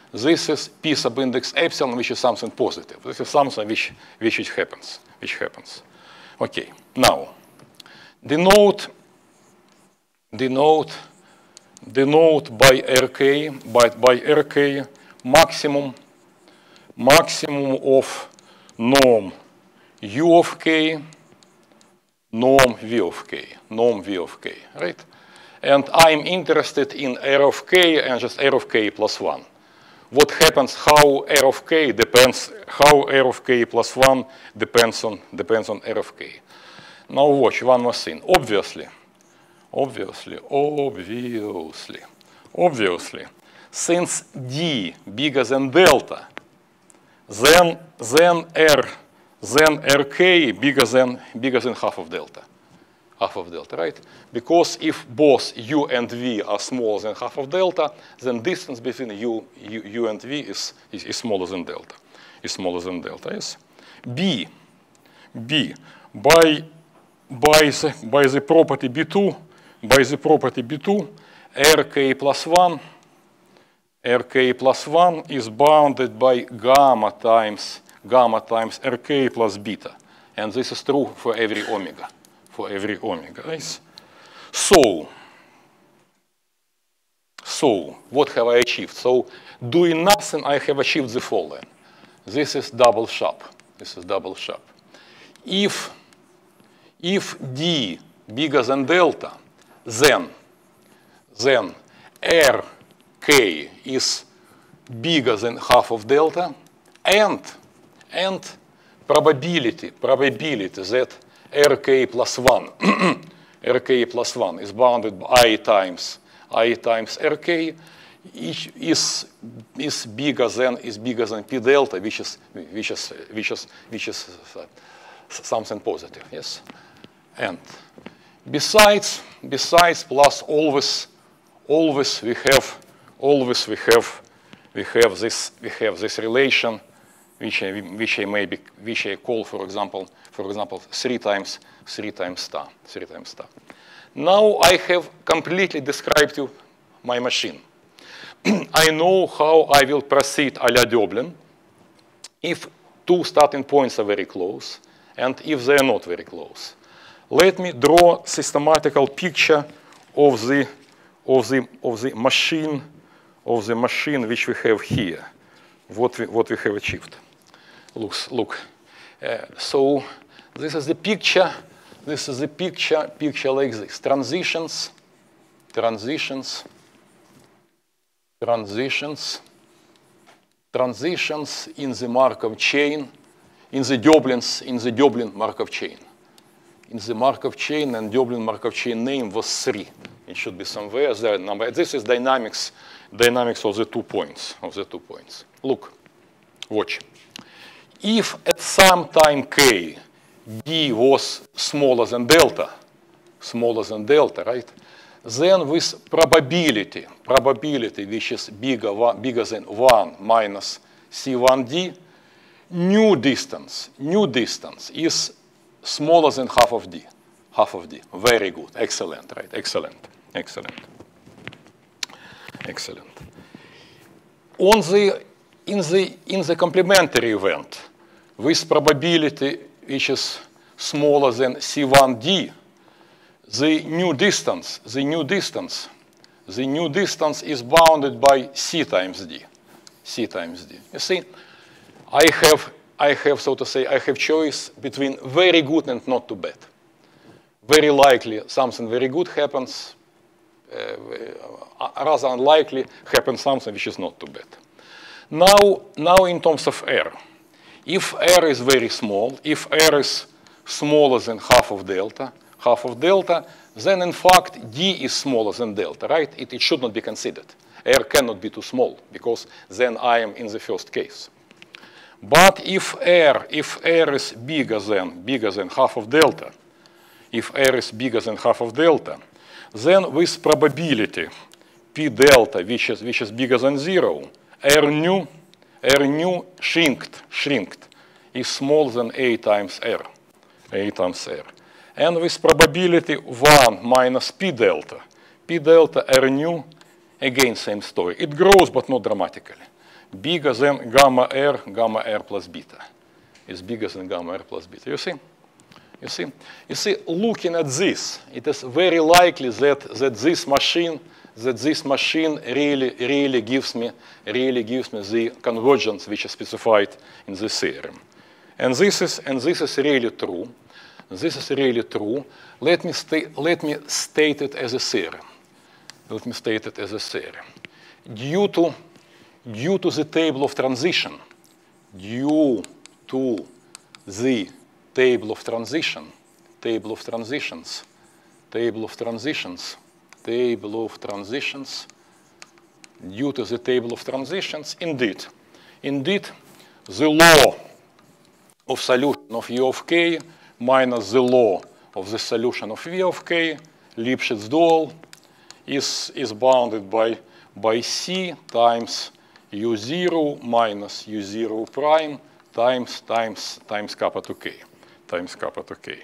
This is P sub index epsilon, which is something positive. This is something which, which it happens, which happens. Okay, now, denote, denote, denote by R K, by, by R K, maximum, maximum of norm U of K, norm V of K, norm V of K, right? And I'm interested in R of K and just R of K plus one. What happens, how R of K depends, how R of K plus one depends on, depends on R of K. Now watch one more thing. Obviously, obviously, obviously, obviously, since D bigger than delta, then, then R, then R K bigger than, bigger than half of delta. Half of delta, right? Because if both U and V are smaller than half of delta, then distance between U, U, U and V is, is, is smaller than delta. Is smaller than delta, yes? B, B, by, by, the, by the property B two, by the property B two, R K plus one, R K plus one is bounded by gamma times, gamma times R K plus beta. And this is true for every omega. For every omega, right? So, so what have I achieved? So, doing nothing, I have achieved the following. This is double sharp. This is double sharp. If, if D bigger than delta, then, then R K is bigger than half of delta, and, and probability, probability that R K plus one, R K plus one is bounded by I times I times R K is is bigger than is bigger than P delta, which is which is which is which is uh, something positive. Yes, and besides besides plus always always we have always we have we have this we have this relation. Which I, which I maybe which I call, for example, for example, three times three times star, three times star. Now I have completely described you my machine. I know how I will proceed a la Dublin if two starting points are very close and if they are not very close. Let me draw a systematical picture of the of the of the machine of the machine which we have here. What we what we have achieved. Looks, look, uh, so this is the picture, this is the picture, picture like this. Transitions, transitions, transitions, transitions in the Markov chain, in the Döblins, in the Döblin Markov chain. In the Markov chain, and Döblin Markov chain name was three. It should be somewhere there number. This is dynamics, dynamics of the two points, of the two points. Look, watch. If at some time k, D was smaller than delta, smaller than delta, right? Then with probability, probability which is bigger, one, bigger than one minus C one D, new distance, new distance is smaller than half of D, half of D. Very good, excellent, right? Excellent, excellent, excellent. On the In the, in the complementary event, with probability which is smaller than C one D, the new distance, the new distance, the new distance is bounded by C times D, C times D. You see, I have, I have, so to say, I have choice between very good and not too bad. Very likely something very good happens, uh, rather unlikely happens something which is not too bad. Now, now in terms of R, if R is very small, if R is smaller than half of delta, half of delta, then in fact D is smaller than delta, right? It, it should not be considered. R cannot be too small because then I am in the first case. But if R, if R is bigger than bigger than half of delta, if R is bigger than half of delta, then with probability P delta, which is which is bigger than zero, R nu, R nu shrinked, shrinked, is smaller than A times R, A times R. And with probability one minus P delta, P delta R nu, again same story. It grows, but not dramatically. bigger than gamma r, gamma r plus beta. Is bigger than gamma r plus beta. You see? You see? You see, looking at this, it is very likely that, that this machine, that this machine really, really gives me, really gives me the convergence which is specified in this theorem. And this is, and this is really true. This is really true. Let me, sta let me state it as a theorem. Let me state it as a theorem. Due to, due to the table of transition, due to the table of transition, table of transitions, table of transitions, table of transitions, due to the table of transitions, indeed, indeed, the law of solution of U of k minus the law of the solution of V of k, Lipschitz dual, is, is bounded by, by C times U zero minus U zero prime times, times, times kappa to k, times kappa to k.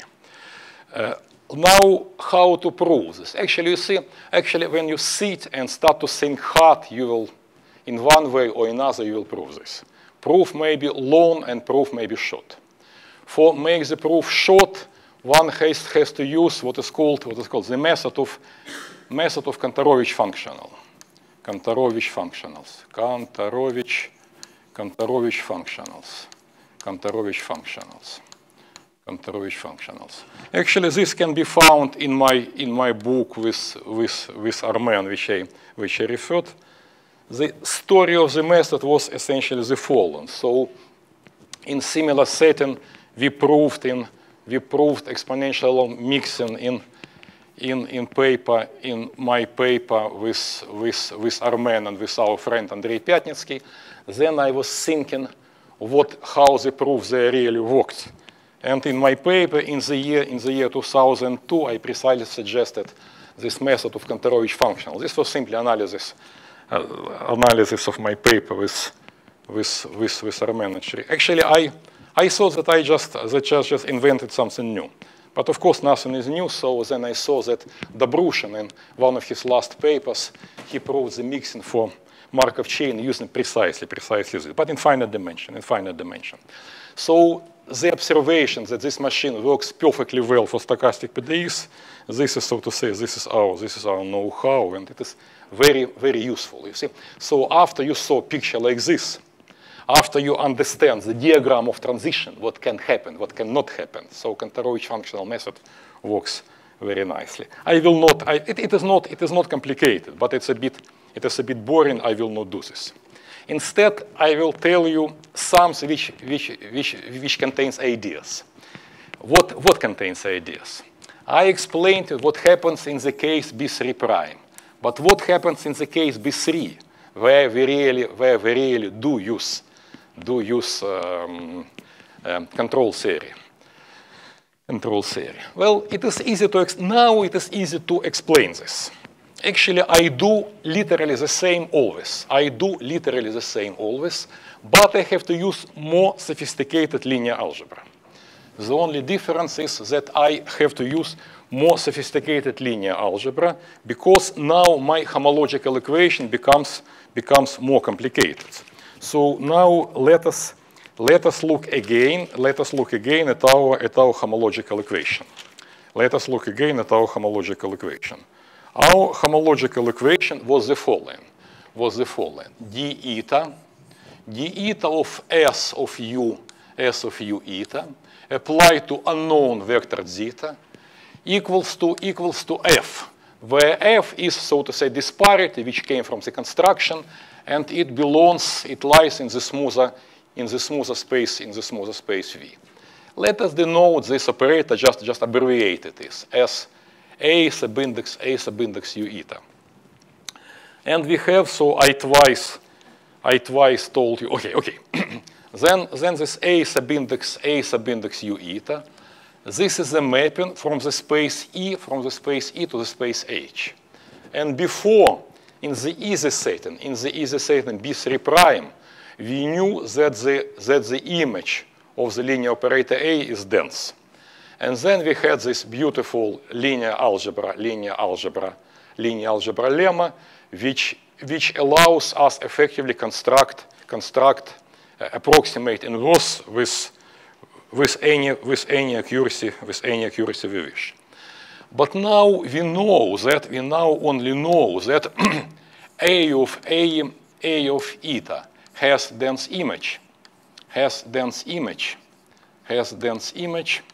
Uh, now, how to prove this? Actually, you see, actually, when you sit and start to think hard, you will, in one way or another, you will prove this. Proof may be long and proof may be short. For make the proof short, one has, has to use what is called what is called the method of method of Kantorovich functional. Kantorovich functionals. Kantorovich Kantorovich functionals. Kantorovich functionals. Kantorovich functionals. Actually, this can be found in my in my book with with with Armen, which I which I referred. The story of the method was essentially the following. So, in similar setting, we proved in we proved exponential mixing in in in paper in my paper with with with Armen and with our friend Andrei Pyatnitsky. Then I was thinking what how the proof they really worked. And in my paper in the year in the year two thousand two, I precisely suggested this method of Kantorovich functional. This was simply analysis uh, analysis of my paper with with with with Armen. Actually, I I thought that I just that just, just invented something new, but of course nothing is new. So then I saw that Dobrushin in one of his last papers he proved the mixing for Markov chain using precisely precisely this, but in finite dimension in finite dimension. So the observation that this machine works perfectly well for stochastic P D Es, this is, so to say, this is our this is our know-how, and it is very very useful. You see, so after you saw a picture like this, after you understand the diagram of transition, what can happen, what cannot happen, so Kantorovich functional method works very nicely. I will not. I, it, it is not. It is not complicated, but it's a bit. It is a bit boring. I will not do this. Instead, I will tell you something which, which, which, which contains ideas. What, what contains ideas? I explained what happens in the case B three prime. But what happens in the case B three, where we really, where we really do use, do use um, um, control theory? Control theory. Well, it is easy to, ex now it is easy to explain this. Actually, I do literally the same always. I do literally the same always, but I have to use more sophisticated linear algebra. The only difference is that I have to use more sophisticated linear algebra because now my homological equation becomes, becomes more complicated. So now let us, let us look again, let us look again at our, at our homological equation. Let us look again at our homological equation. Our homological equation was the following, was the following. d eta, d eta of s of u, s of u eta, applied to unknown vector zeta, equals to, equals to f, where f is, so to say, disparity, which came from the construction, and it belongs, it lies in the smoother, in the smoother space, in the smoother space V. Let us denote this operator, just, just abbreviate it is, s A subindex, A subindex U eta. And we have, so I twice, I twice told you, okay, okay. then, then this A subindex, A subindex U eta, this is the mapping from the space E, from the space E to the space H. And before, in the easy setting, in the easy setting B three prime, we knew that the, that the image of the linear operator A is dense. And then we had this beautiful linear algebra, linear algebra, linear algebra lemma, which, which allows us effectively construct, construct, uh, approximate inverse with with any with any accuracy with any accuracy we wish. But now we know that we now only know that A of A A of eta has dense image, has dense image, has dense image.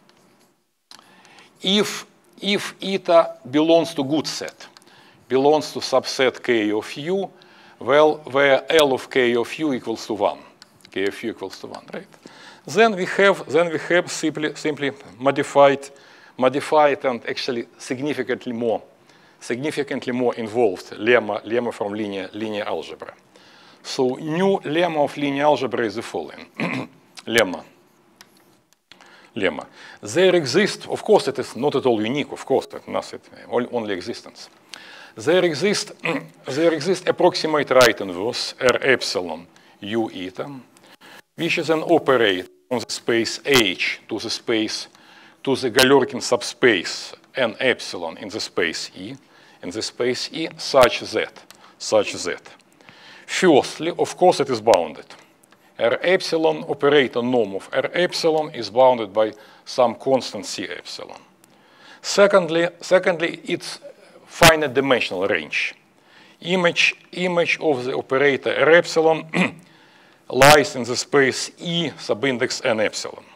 If if eta belongs to good set, belongs to subset K of U, well, where L of K of U equals to one, K of U equals to one, right? Then we have then we have simply simply modified modified and actually significantly more significantly more involved lemma lemma from linear linear algebra. So new lemma of linear algebra is the following. lemma. Lemma. There exists, of course, it is not at all unique, of course, nothing, only existence. There exists there exists approximate right inverse R epsilon U eta, which is an operator on the space H to the space to the Galerkin subspace n epsilon in the space E, in the space E, such that, such that. Firstly, of course, it is bounded. R epsilon operator norm of R epsilon is bounded by some constant C epsilon. Secondly, secondly, it's finite dimensional range. Image, image of the operator R epsilon lies in the space E subindex n epsilon.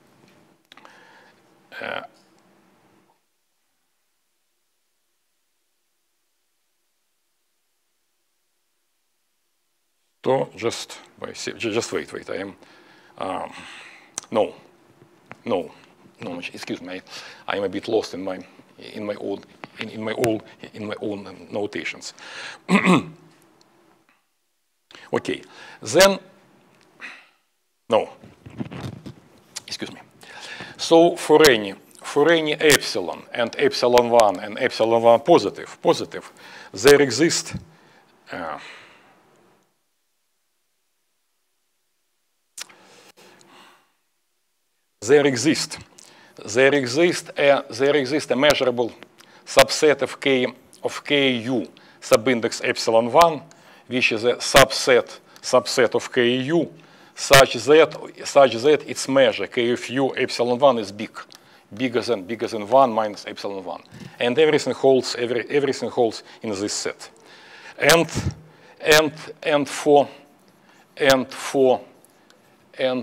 Uh, so just just wait, wait. I am um, no, no, no. Excuse me. I am a bit lost in my in my own in, in my own in my own notations. Okay, then no. Excuse me. So for any for any epsilon and epsilon one and epsilon one positive positive, there exist. Uh, There exist, there exist a there exist a measurable subset of K of Ku subindex epsilon one, which is a subset subset of Ku, such that such that its measure K of U epsilon one is big, bigger than bigger than one minus epsilon one, and everything holds every everything holds in this set, and and and for and for and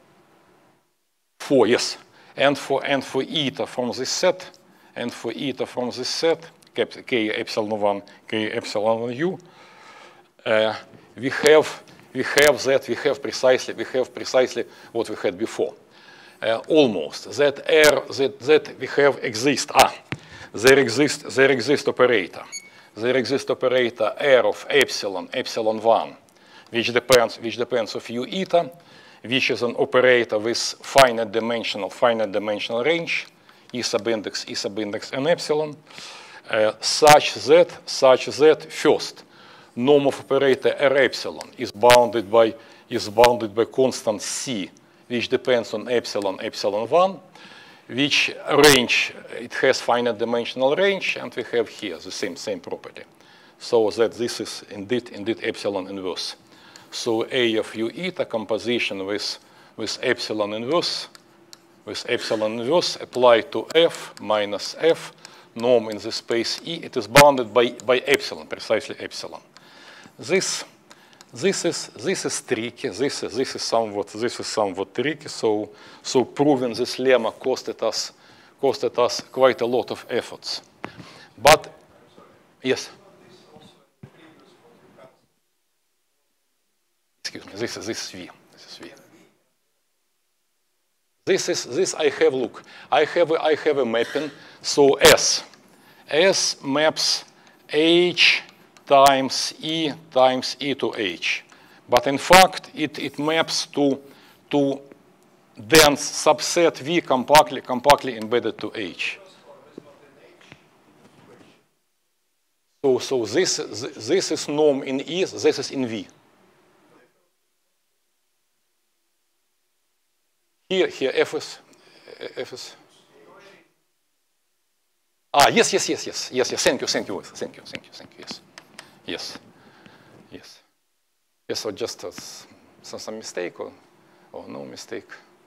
For, yes, and for and for eta from this set, and for eta from this set, K epsilon one, K epsilon one U, uh, we have we have that we have precisely we have precisely what we had before, uh, almost that R that that we have exist ah there exist there exist operator there exist operator R of epsilon epsilon one, which depends which depends of U eta, which is an operator with finite dimensional, finite dimensional range, E subindex, E subindex n epsilon, uh, such that, such that first, norm of operator R epsilon is bounded by, is bounded by constant C, which depends on epsilon, epsilon one, which range, it has finite dimensional range, and we have here the same, same property. So that this is indeed, indeed epsilon inverse. So A of U eta composition with, with epsilon inverse, with epsilon inverse applied to F minus F, norm in the space E. It is bounded by, by epsilon, precisely epsilon. This, this is this is tricky. This is this is somewhat this is somewhat tricky. So so proving this lemma costed us costed us quite a lot of efforts. But yes. Excuse me, this is this is V. This is V. This is this I have look. I have a, I have a mapping. So S. S maps H times E times E to H. But in fact it, it maps to to dense subset V compactly compactly embedded to H. So so this this is norm in E, this is in V. Here, here, F is, F is. Ah, yes, yes, yes, yes, yes, yes. Thank you, thank you, thank you, thank you, thank you. Yes, yes, yes. Yes, so just uh, some, some mistake or, or no mistake.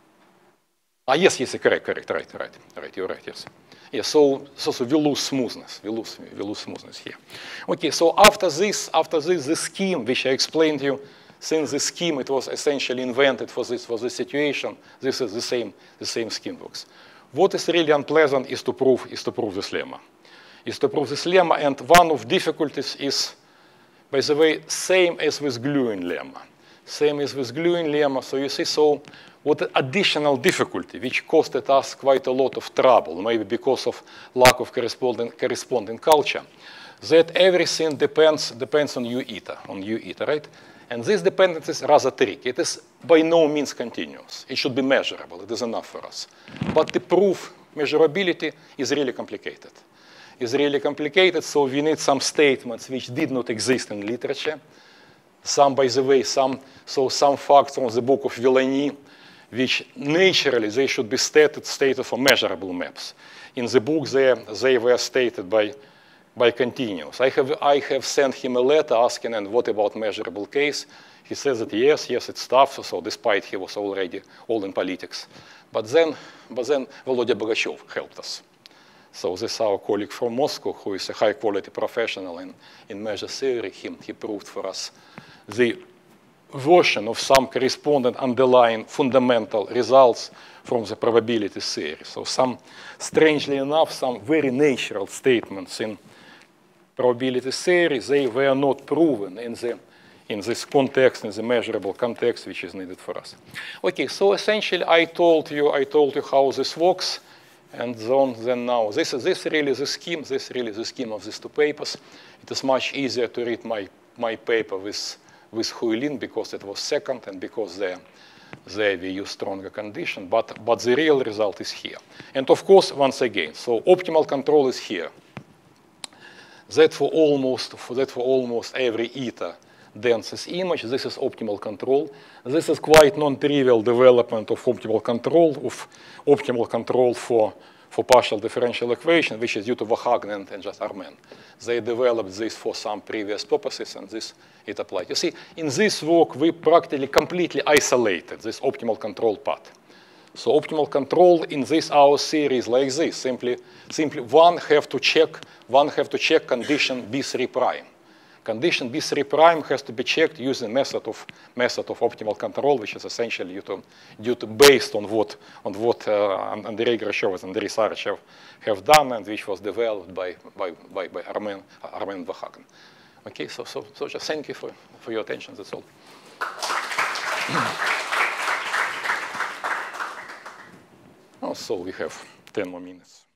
Ah, yes, yes, correct, correct, right, right, right, you're right, yes. Yes, so, so, so we lose smoothness, we lose, we lose smoothness here. Okay, so after this, after this, the scheme, which I explained to you, since the scheme, it was essentially invented for this, for this situation, this is the same, the same scheme works. What is really unpleasant is to prove, is to prove this lemma. Is to prove this lemma, and one of difficulties is, by the way, same as with gluing lemma. Same as with gluing lemma, so you see, so what additional difficulty, which costed us quite a lot of trouble, maybe because of lack of corresponding, corresponding culture, that everything depends, depends on U eta, on U eta, right? And this dependence is rather tricky. It is by no means continuous. It should be measurable. It is enough for us. But the proof measurability is really complicated. It's really complicated, so we need some statements which did not exist in literature. Some, by the way, some, so some facts from the book of Villani, which naturally they should be stated, stated for measurable maps. In the book, they, they were stated by, by continuous. I have, I have sent him a letter asking, and what about measurable case? He says that yes, yes, it's tough, so, so despite he was already all in politics. But then, but then Volodya Bogachev helped us. So this is our colleague from Moscow, who is a high-quality professional in, in measure theory. He, he proved for us the version of some correspondent underlying fundamental results from the probability theory. So some, strangely enough, some very natural statements in probability theory, they were not proven in, the, in this context, in the measurable context, which is needed for us. Okay, so essentially I told you, I told you how this works. And then, then now, this is this really the scheme, this really the scheme of these two papers. It is much easier to read my, my paper with, with Huilin because it was second and because there, there we use stronger condition, but, but the real result is here. And of course, once again, so optimal control is here. That for almost, for that for almost every eta densest image, this is optimal control. This is quite non-trivial development of optimal control, of optimal control for, for partial differential equation, which is due to Verhagen and, and just Armen. They developed this for some previous purposes, and this it applied. You see, in this work, we practically completely isolated this optimal control part. So optimal control in this our series like this. Simply, simply one have to check, one have to check condition B three prime. Condition B three prime has to be checked using method of method of optimal control, which is essentially due to, due to based on what on what uh, Andrei Grashov and Andrei Sarchev have done, and which was developed by by by, by Armen Armen Verhagen. Okay, so so so just thank you for for your attention. That's all. Oh, so we have ten more minutes.